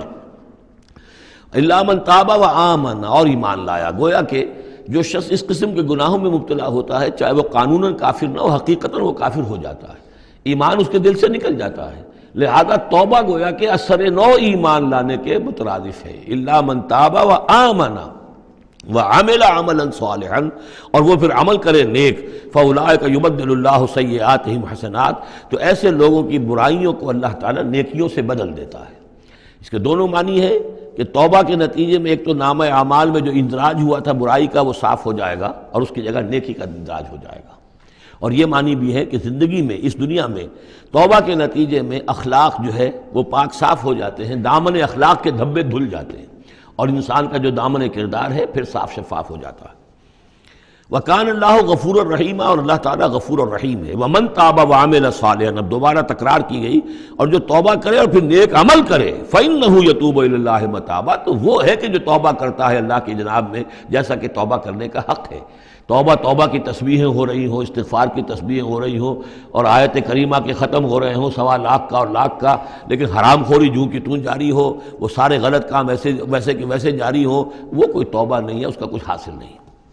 الا من تابہ وآمن، اور ایمان لایا۔ گویا کہ جو شخص اس قسم کے گناہوں میں مبتلا ہوتا ہے، چاہے وہ قانوناً کافر نہ ہو، حقیقتاً وہ کافر ہو جاتا ہے، ایمان اس کے دل سے نکل جاتا ہے، لہذا توبہ گویا کہ اثر نو ایمان لانے کے مترادف ہے۔ الا من تاب وآمن وعمل عملا صالحا، اور وہ پھر عمل کرے نیک، فاولئک یبدل اللہ سیئاتہم حسنات، تو ایسے لوگوں کی برائیوں کو اللہ تعالیٰ نیکیوں سے بدل دیتا ہے۔ اس کے دونوں معنی ہے کہ توبہ کے نتیجے میں ایک تو نامہ اعمال میں جو اندراج ہوا تھا برائی کا وہ صاف ہو جائے گا، اور اس کی جگہ نیکی کا اندراج ہو جائے گا۔ اور یہ معنی بھی ہے کہ زندگی میں، اس دنیا میں توبہ کے نتیجے میں اخلاق جو ہے وہ پاک صاف ہو جاتے ہیں، دامن اخلاق کے دھبے دھل جاتے ہیں، اور انسان کا جو دامن کردار ہے پھر صاف شفاف ہو جاتا ہے۔ وَكَانَ اللَّهُ غَفُورًا رَحِيمًا، اور اللہ تعالیٰ غفور الرحیم ہے۔ وَمَن تَابَ وَعَمِلَ صَالِحًا، اب دوبارہ تکرار کی گئی، اور جو توبہ کرے اور پھر نیک عمل کرے، فَإِنَّهُ يَتُوبُ إِلَى اللَّهِ مَتَابًا، تو وہ ہے کہ جو توبہ کرتا ہے اللہ کی جناب میں جیسا کہ توبہ کرنے کا حق ہے۔ توبہ توبہ کی تسبیحیں ہو رہی ہوں، استغفار کی تسبیحیں ہو رہی ہوں، اور آیت کریمہ کے ختم ہو رہے ہوں سوا لاکھ کا اور لاکھ کا، لیکن حرام خوری جوں کی توں جاری ہو، وہ سارے غلط کام ایسے ویسے کہ ویسے جاری ہوں، وہ کوئی توبہ نہیں ہے، اس کا کچھ حاصل نہیں۔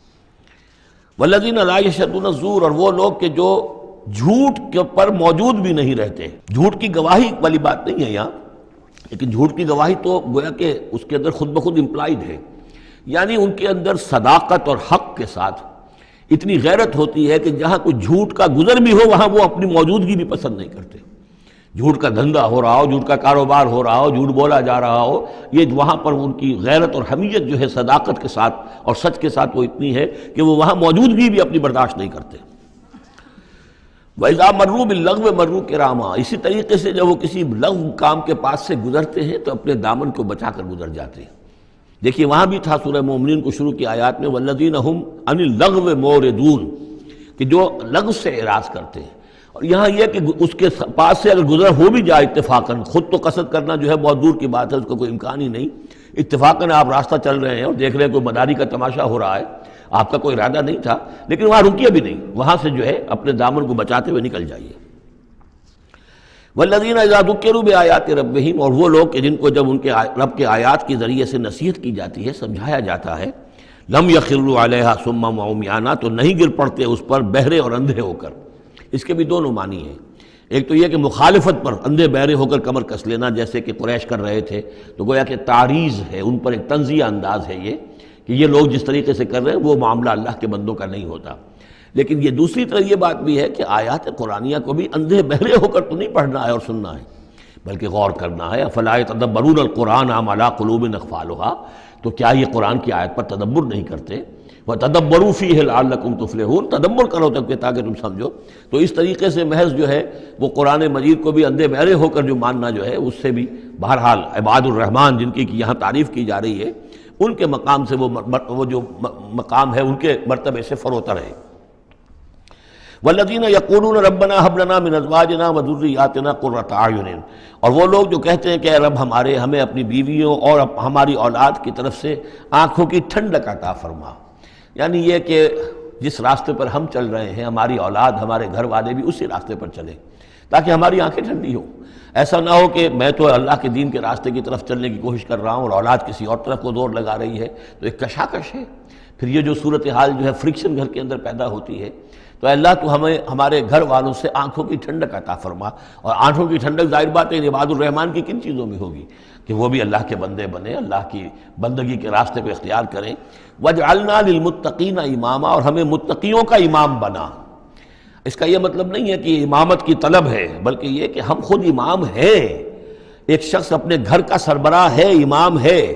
والذین لا یشهدون الزور، اور وہ لوگ کہ جو جھوٹ کے پر موجود بھی نہیں رہتے۔ جھوٹ کی گواہی والی بات نہیں ہے یہاں، لیکن جھوٹ کی گواہی تو گویا کہ اس کے اندر خود بخود امپلائڈ ہے، یعنی ان کے اندر صداقت اور حق کے ساتھ اتنی غیرت ہوتی ہے کہ جہاں کوئی جھوٹ کا گزر بھی ہو وہاں وہ اپنی موجودگی بھی پسند نہیں کرتے۔ جھوٹ کا دھندہ ہو رہا ہو، جھوٹ کا کاروبار ہو رہا ہو، جھوٹ بولا جا رہا ہو، یہ وہاں پر ان کی غیرت اور حمیت جو ہے صداقت کے ساتھ اور سچ کے ساتھ وہ اتنی ہے کہ وہ وہاں موجودگی بھی اپنی برداشت نہیں کرتے۔ وَإِذَا مَرُّوا بِاللَّغْوِ مَرُّوا كِرَامًا، اسی طریقے سے جب وہ کسی لغو کام کے پاس سے گزرتے ہیں تو اپنے دامن کو بچا کر گزر جاتے ہیں۔ دیکھیے وہاں بھی تھا سورہ مومنین کو شروع کی آیات میں وَالَّذِينَ هُمْ عَنِ اللَّغْوِ مُعْرِضُونَ، کہ جو لغو سے اعراض کرتے ہیں۔ اور یہاں یہ کہ اس کے پاس سے اگر گزر ہو بھی جائے اتفاقاً، خود تو قصد کرنا جو ہے بہت دور کی بات ہے، اس کا کوئی امکان ہی نہیں، اتفاقاً آپ راستہ چل رہے ہیں اور دیکھ رہے ہیں کوئی مداری کا تماشا ہو رہا ہے، آپ کا کوئی ارادہ نہیں تھا، لیکن وہاں رکیے بھی نہیں، وہاں سے جو ہے اپنے دامن کو بچاتے ہوئے نکل جائیے۔ والذین اذا ذکروا بآیات ربہم، اور وہ لوگ کہ جن کو جب ان کے رب کے آیات کے ذریعے سے نصیحت کی جاتی ہے، سمجھایا جاتا ہے، لم یخروا علیہا صما وعمیانا، تو نہیں گر پڑتے اس پر بہرے اور اندھے ہو کر۔ اس کے بھی دونوں معنی ہیں، ایک تو یہ کہ مخالفت پر اندھے بہرے ہو کر کمر کس لینا جیسے کہ قریش کر رہے تھے، تو گویا کہ تعریض ہے، ان پر ایک طنزیہ انداز ہے یہ کہ یہ لوگ جس طریقے سے کر رہے ہیں وہ معاملہ اللہ کے بندوں کا نہیں ہوتا۔ لیکن یہ دوسری طرف یہ بات بھی ہے کہ آیات قرآنیہ کو بھی اندھے بہرے ہو کر تو نہیں پڑھنا ہے اور سننا ہے، بلکہ غور کرنا ہے۔ افلا یتدبرون القرآن ام علی قلوب اقفالها، تو کیا یہ قرآن کی آیت پر تدبر نہیں کرتے؟ وَتَدَبَّرُوا فِيهِ لَعَلَّكُمْ تُفْلِحُونَ، تدبر کرو تب کہ تاکہ تم سمجھو۔ تو اس طریقے سے محض جو ہے وہ قرآن مجید کو بھی اندھے بہرے ہو کر جو ماننا جو ہے اس سے بھی بہرحال عباد الرحمن جن کی یہاں تعریف کی جا رہی ہے ان کے مقام سے وہ وہ جو مقام ہے ان کے مرتبے سے فروتر ہے۔ وَالَّذِينَ يَقُولُونَ رَبَّنَا هَبْ لَنَا مِنْ أَزْوَاجِنَا وَذُرِّيَّاتِنَا قُرَّةَ أَعْيُنٍ، اور وہ لوگ جو کہتے ہیں کہ اے رب ہمارے ہمیں اپنی بیویوں اور ہماری اولاد کی طرف سے آنکھوں کی ٹھنڈک عطا فرما، یعنی یہ کہ جس راستے پر ہم چل رہے ہیں ہماری اولاد ہمارے گھر والے بھی اسی راستے پر چلیں تاکہ ہماری آنکھیں ٹھنڈی ہوں۔ ایسا نہ ہو کہ میں تو اللہ کے دین کے راستے کی طرف چلنے کی کوشش کر رہا ہوں اور اولاد کسی اور طرف کو زور لگا رہی ہے، تو ایک کشاکش ہے۔ پھر یہ جو صورتحال جو ہے فرکشن گھر کے اندر پیدا ہوتی ہے، تو اللہ تو ہمیں ہمارے گھر والوں سے آنکھوں کی ٹھنڈک عطا فرما، اور آنکھوں کی ٹھنڈک ظاہر بات ہے عباد الرحمن کی کن چیزوں میں ہوگی کہ وہ بھی اللہ کے بندے بنے، اللہ کی بندگی کے راستے کو اختیار کریں۔ وَاجْعَلْنَا لِلْمُتَّقِينَ إِمَامًا، اور ہمیں متقیوں کا امام بنا۔ اس کا یہ مطلب نہیں ہے کہ امامت کی طلب ہے، بلکہ یہ کہ ہم خود امام ہیں۔ ایک شخص اپنے گھر کا سربراہ ہے، امام ہے،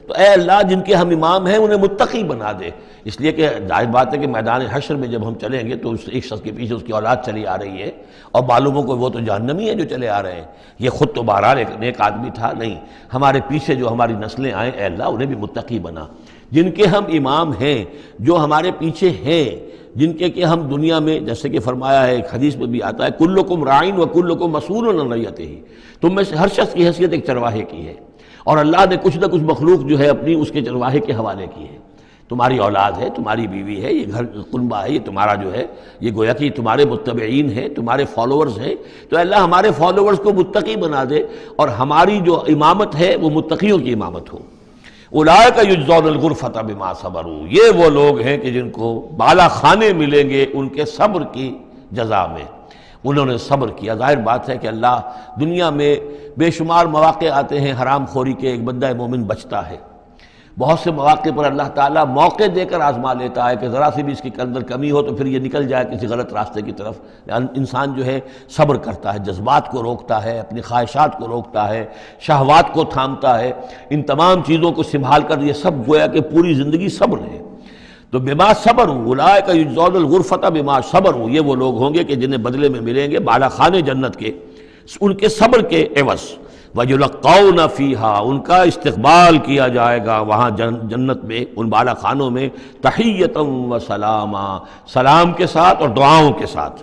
تو اے اللہ جن کے ہم امام ہیں انہیں متقی بنا دے، اس لیے کہ ظاہر بات ہے کہ میدان حشر میں جب ہم چلیں گے تو اس ایک شخص کے پیچھے اس کی اولاد چلی آ رہی ہے اور معلوم ہو کہ وہ تو جہنمی ہیں جو چلے آ رہے ہیں، یہ خود تو بہرحال ایک نیک آدمی تھا، نہیں، ہمارے پیچھے جو ہماری نسلیں آئیں اے اللہ انہیں بھی متقی بنا، جن کے ہم امام ہیں، جو ہمارے پیچھے ہیں، جن کے کہ ہم دنیا میں جیسے کہ فرمایا ہے ایک حدیث میں بھی آتا ہے کلکم راعٍ وکلکم مسئول عن رعیتہ، تم میں سے ہر شخص کی حیثیت ایک چرواہے کی ہے، اور اللہ نے کچھ نہ کچھ مخلوق جو ہے اپنی اس کے چرواہے کے حوالے کی ہے، تمہاری اولاد ہے، تمہاری بیوی ہے، یہ گھر کنبہ ہے، یہ تمہارا جو ہے یہ گویا کہ تمہارے متبعین ہیں، تمہارے فالوورز ہیں، تو اللہ ہمارے فالوورز کو متقی بنا دے اور ہماری جو امامت ہے وہ متقیوں کی امامت ہو۔ اولئک یجزون الغرفۃ بما صبروا، یہ وہ لوگ ہیں کہ جن کو بالا خانے ملیں گے ان کے صبر کی جزا میں، انہوں نے صبر کیا۔ ظاہر بات ہے کہ اللہ دنیا میں بے شمار مواقع آتے ہیں حرام خوری کے، ایک بندہ مومن بچتا ہے، بہت سے مواقع پر اللہ تعالیٰ موقع دے کر آزما لیتا ہے کہ ذرا سی بھی اس کے اندر کمی ہو تو پھر یہ نکل جائے کسی غلط راستے کی طرف۔ انسان جو ہے صبر کرتا ہے، جذبات کو روکتا ہے، اپنی خواہشات کو روکتا ہے، شہوات کو تھامتا ہے، ان تمام چیزوں کو سنبھال کر یہ سب گویا کہ پوری زندگی صبر ہے۔ تو بما صبروا اولئک یجزون الغرفۃ بما صبروا، یہ وہ لوگ ہوں گے کہ جنہیں بدلے میں ملیں گے بالا خانے جنت کے ان کے صبر کے عوض۔ وَيُلَقَّوْنَ فِيهَا، ان کا استقبال کیا جائے گا وہاں جنت میں، ان بالا خانوں میں، تحیۃً وسلاما، سلام کے ساتھ اور دعاؤں کے ساتھ۔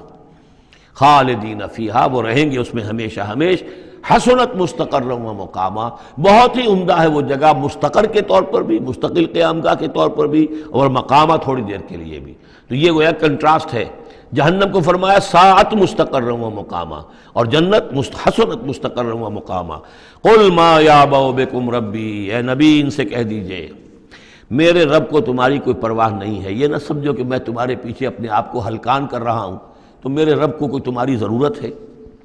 خالدین فیہا، وہ رہیں گے اس میں ہمیشہ ہمیش۔ حسنت مستقرا و مقاما، بہت ہی عمدہ ہے وہ جگہ، مستقر کے طور پر بھی، مستقل قیام گاہ کے طور پر بھی، اور مقامہ تھوڑی دیر کے لیے بھی۔ تو یہ گویا کنٹراسٹ ہے، جہنم کو فرمایا ساعت مستقر و مقامہ، اور جنت حسنت مستقر و مقامہ۔ قل ما یعبأ بکم ربی، اے نبی ان سے کہہ دیجئے میرے رب کو تمہاری کوئی پرواہ نہیں ہے، یہ نہ سمجھو کہ میں تمہارے پیچھے اپنے آپ کو ہلکان کر رہا ہوں، تو میرے رب کو کوئی تمہاری ضرورت ہے؟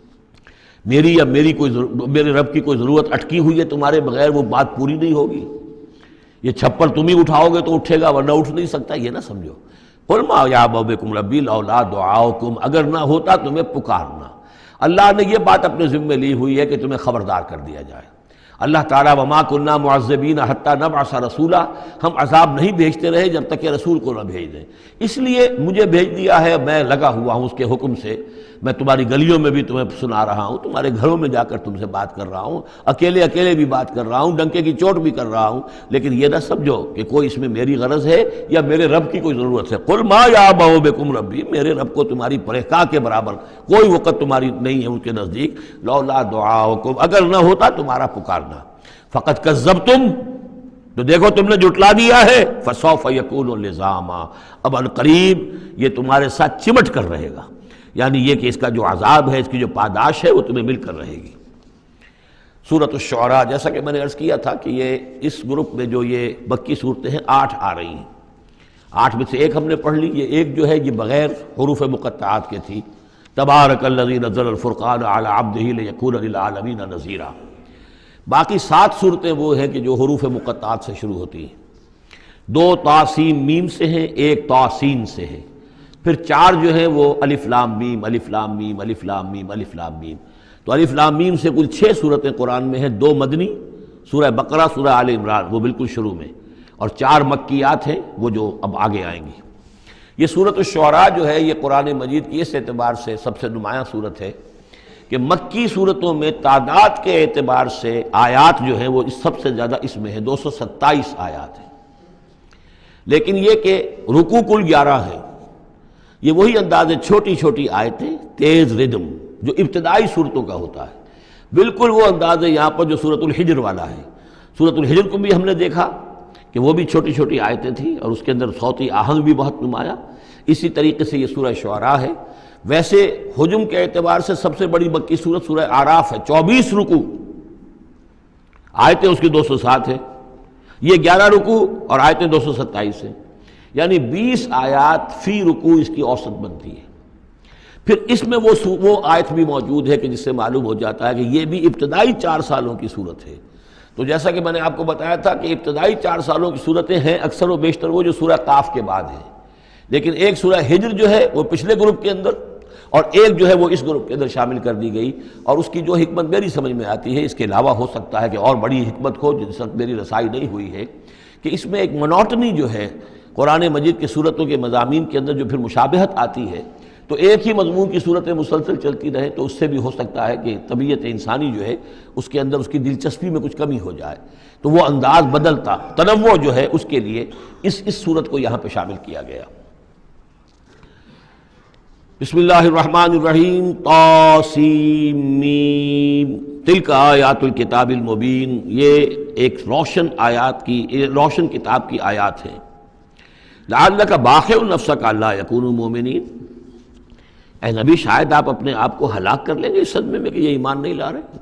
میری یا میری کوئی میرے رب کی کوئی ضرورت اٹکی ہوئی ہے تمہارے بغیر، وہ بات پوری نہیں ہوگی؟ یہ چھپر تم ہی اٹھاؤ گے تو اٹھے گا ورنہ اٹھ نہیں سکتا، یہ نہ سمجھو۔ قل ما یعبأ بکم ربی لولا دعاؤکم، اگر نہ ہوتا تمہیں پکارنا۔ اللہ نے یہ بات اپنے ذمہ لی ہوئی ہے کہ تمہیں خبردار کر دیا جائے۔ اللہ تعالیٰ وما کننا معذبین حتی نبعث رسولا، ہم عذاب نہیں بھیجتے رہے جب تک کہ رسول کو نہ بھیج دیں، اس لیے مجھے بھیج دیا ہے، میں لگا ہوا ہوں اس کے حکم سے، میں تمہاری گلیوں میں بھی تمہیں سنا رہا ہوں، تمہارے گھروں میں جا کر تم سے بات کر رہا ہوں، اکیلے اکیلے بھی بات کر رہا ہوں، ڈنکے کی چوٹ بھی کر رہا ہوں، لیکن یہ نہ سمجھو کہ کوئی اس میں میری غرض ہے یا میرے رب کی کوئی ضرورت ہے۔ قل ما یعبأ بکم ربی، میرے رب کو تمہاری پرہکا کے برابر کوئی وقت تمہاری نہیں ہے ان کے نزدیک، لولا دعاؤکم، اگر نہ ہوتا تمہارا پکارنا، فقط کذبتم، تو دیکھو تم نے جھٹلا دیا ہے، فسوف یکون لزاما، اب عنقریب یہ تمہارے ساتھ چمٹ کر رہے گا، یعنی یہ کہ اس کا جو عذاب ہے، اس کی جو پاداش ہے وہ تمہیں مل کر رہے گی۔ سورۃ الشعراء، جیسا کہ میں نے عرض کیا تھا کہ یہ اس گروپ میں جو یہ مکی صورتیں ہیں آٹھ آ رہی ہیں، آٹھ میں سے ایک ہم نے پڑھ لی، یہ ایک جو ہے یہ بغیر حروف مقطعات کے تھی، تبارک الذی نزل الفرقان علی عبدہ لیکون للعالمین نذیرا۔ باقی سات صورتیں وہ ہیں کہ جو حروف مقطعات سے شروع ہوتی ہیں، دو تا سین میم سے ہیں، ایک تا سین سے ہے، پھر چار جو ہیں وہ الف لام میم الف لام میم الف لام میم الف لام میم، تو الف لام میم سے کل چھ صورتیں قرآن میں ہیں، دو مدنی، سورہ بقرہ، سورہ آل عمران وہ بالکل شروع میں، اور چار مکیات ہیں وہ جو اب آگے آئیں گی۔ یہ سورۃ الشعراء جو ہے یہ قرآن مجید کی اس اعتبار سے سب سے نمایاں صورت ہے کہ مکی صورتوں میں تعداد کے اعتبار سے آیات جو ہیں وہ سب سے زیادہ اس میں ہیں، دو سو ستائیس آیات ہیں، لیکن یہ کہ رکوع کل گیارہ ہیں، یہ وہی انداز ہے، چھوٹی چھوٹی آیتیں، تیز ردم جو ابتدائی صورتوں کا ہوتا ہے، بالکل وہ انداز ہے یہاں پر جو سورۃ الحجر والا ہے۔ سورۃ الحجر کو بھی ہم نے دیکھا کہ وہ بھی چھوٹی چھوٹی آیتیں تھیں اور اس کے اندر صوتی آہنگ بھی بہت نمایاں، اسی طریقے سے یہ سورہ شعراء ہے۔ ویسے حجم کے اعتبار سے سب سے بڑی مکی سورت سورہ اعراف ہے، چوبیس رکوع، آیتیں اس کی دو سو سات ہیں، یہ گیارہ رکوع اور آیتیں دو سو ستائیس ہیں، یعنی بیس آیات فی رکوع اس کی اوسط بنتی ہے۔ پھر اس میں وہ وہ آیت بھی موجود ہے کہ جس سے معلوم ہو جاتا ہے کہ یہ بھی ابتدائی چار سالوں کی صورت ہے۔ تو جیسا کہ میں نے آپ کو بتایا تھا کہ ابتدائی چار سالوں کی صورتیں ہیں اکثر و بیشتر وہ جو سورہ قاف کے بعد ہیں، لیکن ایک سورہ ہجر جو ہے وہ پچھلے گروپ کے اندر، اور ایک جو ہے وہ اس گروپ کے اندر شامل کر دی گئی، اور اس کی جو حکمت میری سمجھ میں آتی ہے، اس کے علاوہ ہو سکتا ہے کہ اور بڑی حکمت ہو جس وقت میری رسائی نہیں ہوئی ہے، کہ اس میں ایک منوٹنی جو ہے قرآن مجید کی صورتوں کے مضامین کے اندر جو پھر مشابہت آتی ہے، تو ایک ہی مضمون کی صورتیں مسلسل چلتی رہے تو اس سے بھی ہو سکتا ہے کہ طبیعت انسانی جو ہے اس کے اندر اس کی دلچسپی میں کچھ کمی ہو جائے، تو وہ انداز بدلتا، تنوع جو ہے اس کے لیے اس اس صورت کو یہاں پہ شامل کیا گیا۔ بسم اللہ الرحمن الرحیم، طاسیم میم، تلک آیات الکتاب المبین، یہ ایک روشن آیات کی روشن کتاب کی آیات ہیں۔ لعلک باخع نفسک الا یکونوا مؤمنین، اے نبی شاید آپ اپنے آپ کو ہلاک کر لیں گے اس صدمے میں کہ یہ ایمان نہیں لا رہے۔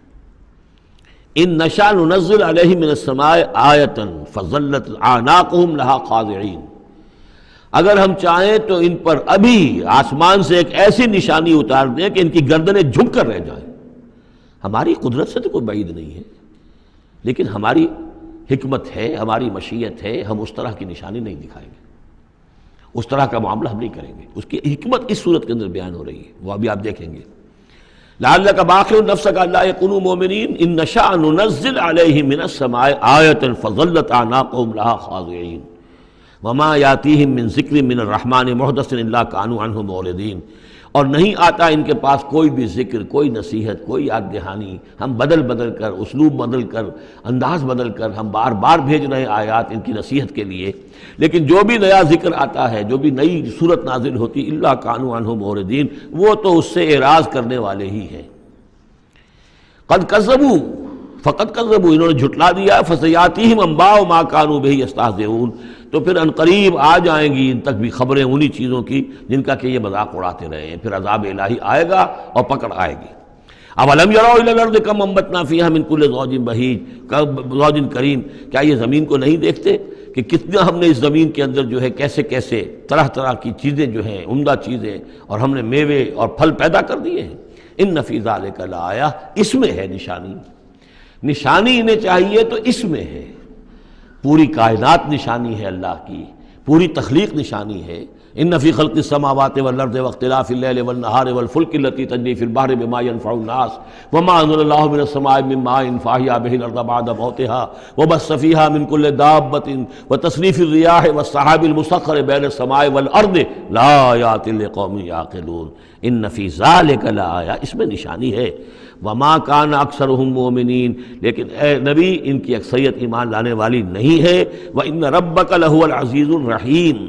ان نشاء ننزل علیہم من السماء آیۃ فظلت اعناقہم لہا خاضعین، اگر ہم چاہیں تو ان پر ابھی آسمان سے ایک ایسی نشانی اتار دیں کہ ان کی گردنیں جھک کر رہ جائیں۔ ہماری قدرت سے تو کوئی بعید نہیں ہے، لیکن ہماری حکمت ہے، ہماری مشیت ہے، ہم اس طرح کی نشانی نہیں دکھائیں گے، اس طرح کا معاملہ ہم نہیں کریں گے۔ اس کی حکمت اس صورت کے اندر بیان ہو رہی ہے، وہ ابھی آپ دیکھیں گے۔ لعلک باخع نفسک الا یکونوا مؤمنین ان نشاء ننزل علیہم من السماء آیۃ فظلت اعناقہم لہا خاضعین وما یاتیہم من ذکر من الرحمن محدث الا کانوا عنہ معرضین، اور نہیں آتا ان کے پاس کوئی بھی ذکر، کوئی نصیحت، کوئی یاد دہانی، ہم بدل بدل کر، اسلوب بدل کر، انداز بدل کر ہم بار بار بھیج رہے ہیں آیات ان کی نصیحت کے لیے، لیکن جو بھی نیا ذکر آتا ہے، جو بھی نئی صورت نازل ہوتی الا کانوا عنہ معرضین، وہ تو اس سے اعراض کرنے والے ہی ہیں۔ قد کذبوا فقط کذبوا، انہوں نے جھٹلا دیا، فسیاتیہم انباء ما کانوا بہ یستہزئون، تو پھر انقریب آ جائیں گی ان تک بھی خبریں انہی چیزوں کی جن کا کہ یہ مذاق اڑاتے رہے ہیں، پھر عذاب الہی آئے گا اور پکڑ آئے گی۔ اولم یروا الی الارض کم انبتنا فیہا من کل زوج بہیج زوج کریم، کیا یہ زمین کو نہیں دیکھتے کہ کتنا ہم نے اس زمین کے اندر جو ہے کیسے کیسے طرح طرح کی چیزیں جو ہیں، عمدہ چیزیں، اور ہم نے میوے اور پھل پیدا کر دیے ہیں۔ ان فی ذلک لآیہ، اس میں ہے نشانی، نشانی انہیں چاہیے تو اس میں ہے، پوری کائنات نشانی ہے اللہ کی، پوری تخلیق نشانی ہے۔ ان فی خلق السماوات والارض واختلاف اللیل والنہار والفلک التی تجری فی البحر بما ینفع الناس وما انزل اللہ من السماء من ماء فاحیا بہ الارض بعد موتها وبث فیہا من کل دابۃ وتصریف الریاح والسحاب المسخر بین السماء والارض لآیات لقوم یعقلون۔ ان فی ذلک لآیہ، اس میں نشانی ہے۔ وما کان اکثرہم مومنین، لیکن اے نبی ان کی اکثریت ایمان لانے والی نہیں ہے۔ وان ربک لہو العزیز الرحیم،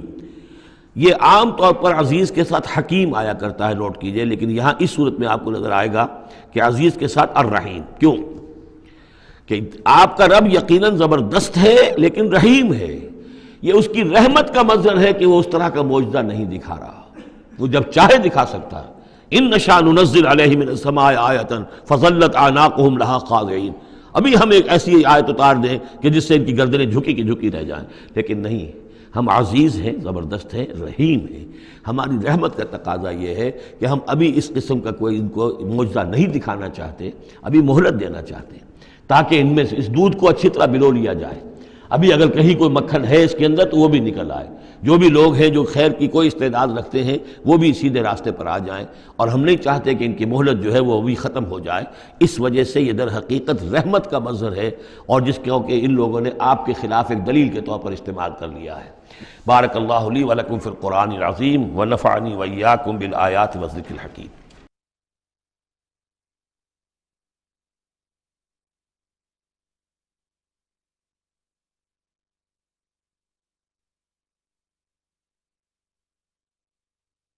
یہ عام طور پر عزیز کے ساتھ حکیم آیا کرتا ہے، نوٹ کیجئے، لیکن یہاں اس صورت میں آپ کو نظر آئے گا کہ عزیز کے ساتھ الرحیم۔ کیوں؟ کہ آپ کا رب یقیناً زبردست ہے لیکن رحیم ہے، یہ اس کی رحمت کا مظہر ہے کہ وہ اس طرح کا معجزہ نہیں دکھا رہا، وہ جب چاہے دکھا سکتا ہے۔ ان نشاء ننزل علیہم من السماء آیۃ فظلت اعناقہم لہا خاضعین، ابھی ہم ایک ایسی آیت اتار دیں کہ جس سے ان کی گردنیں جھکی کی جھکی رہ جائیں، لیکن نہیں، ہم عزیز ہیں، زبردست ہیں، رحیم ہیں۔ ہماری رحمت کا تقاضا یہ ہے کہ ہم ابھی اس قسم کا کوئی ان کو معجزہ نہیں دکھانا چاہتے، ابھی مہلت دینا چاہتے ہیں تاکہ ان میں سے اس دودھ کو اچھی طرح بلو لیا جائے۔ ابھی اگر کہیں کوئی مکھن ہے اس کے اندر تو وہ بھی نکل آئے، جو بھی لوگ ہیں جو خیر کی کوئی استعداد رکھتے ہیں وہ بھی سیدھے راستے پر آ جائیں، اور ہم نہیں چاہتے کہ ان کی مہلت جو ہے وہ بھی ختم ہو جائے۔ اس وجہ سے یہ در حقیقت رحمت کا مظہر ہے، اور جس کو کہ ان لوگوں نے آپ کے خلاف ایک دلیل کے طور پر استعمال کر لیا ہے۔ بارک اللہ لی ولکم فی القرآن العظیم ونفعنی وإیاکم بالآیات والذکر الحکیم۔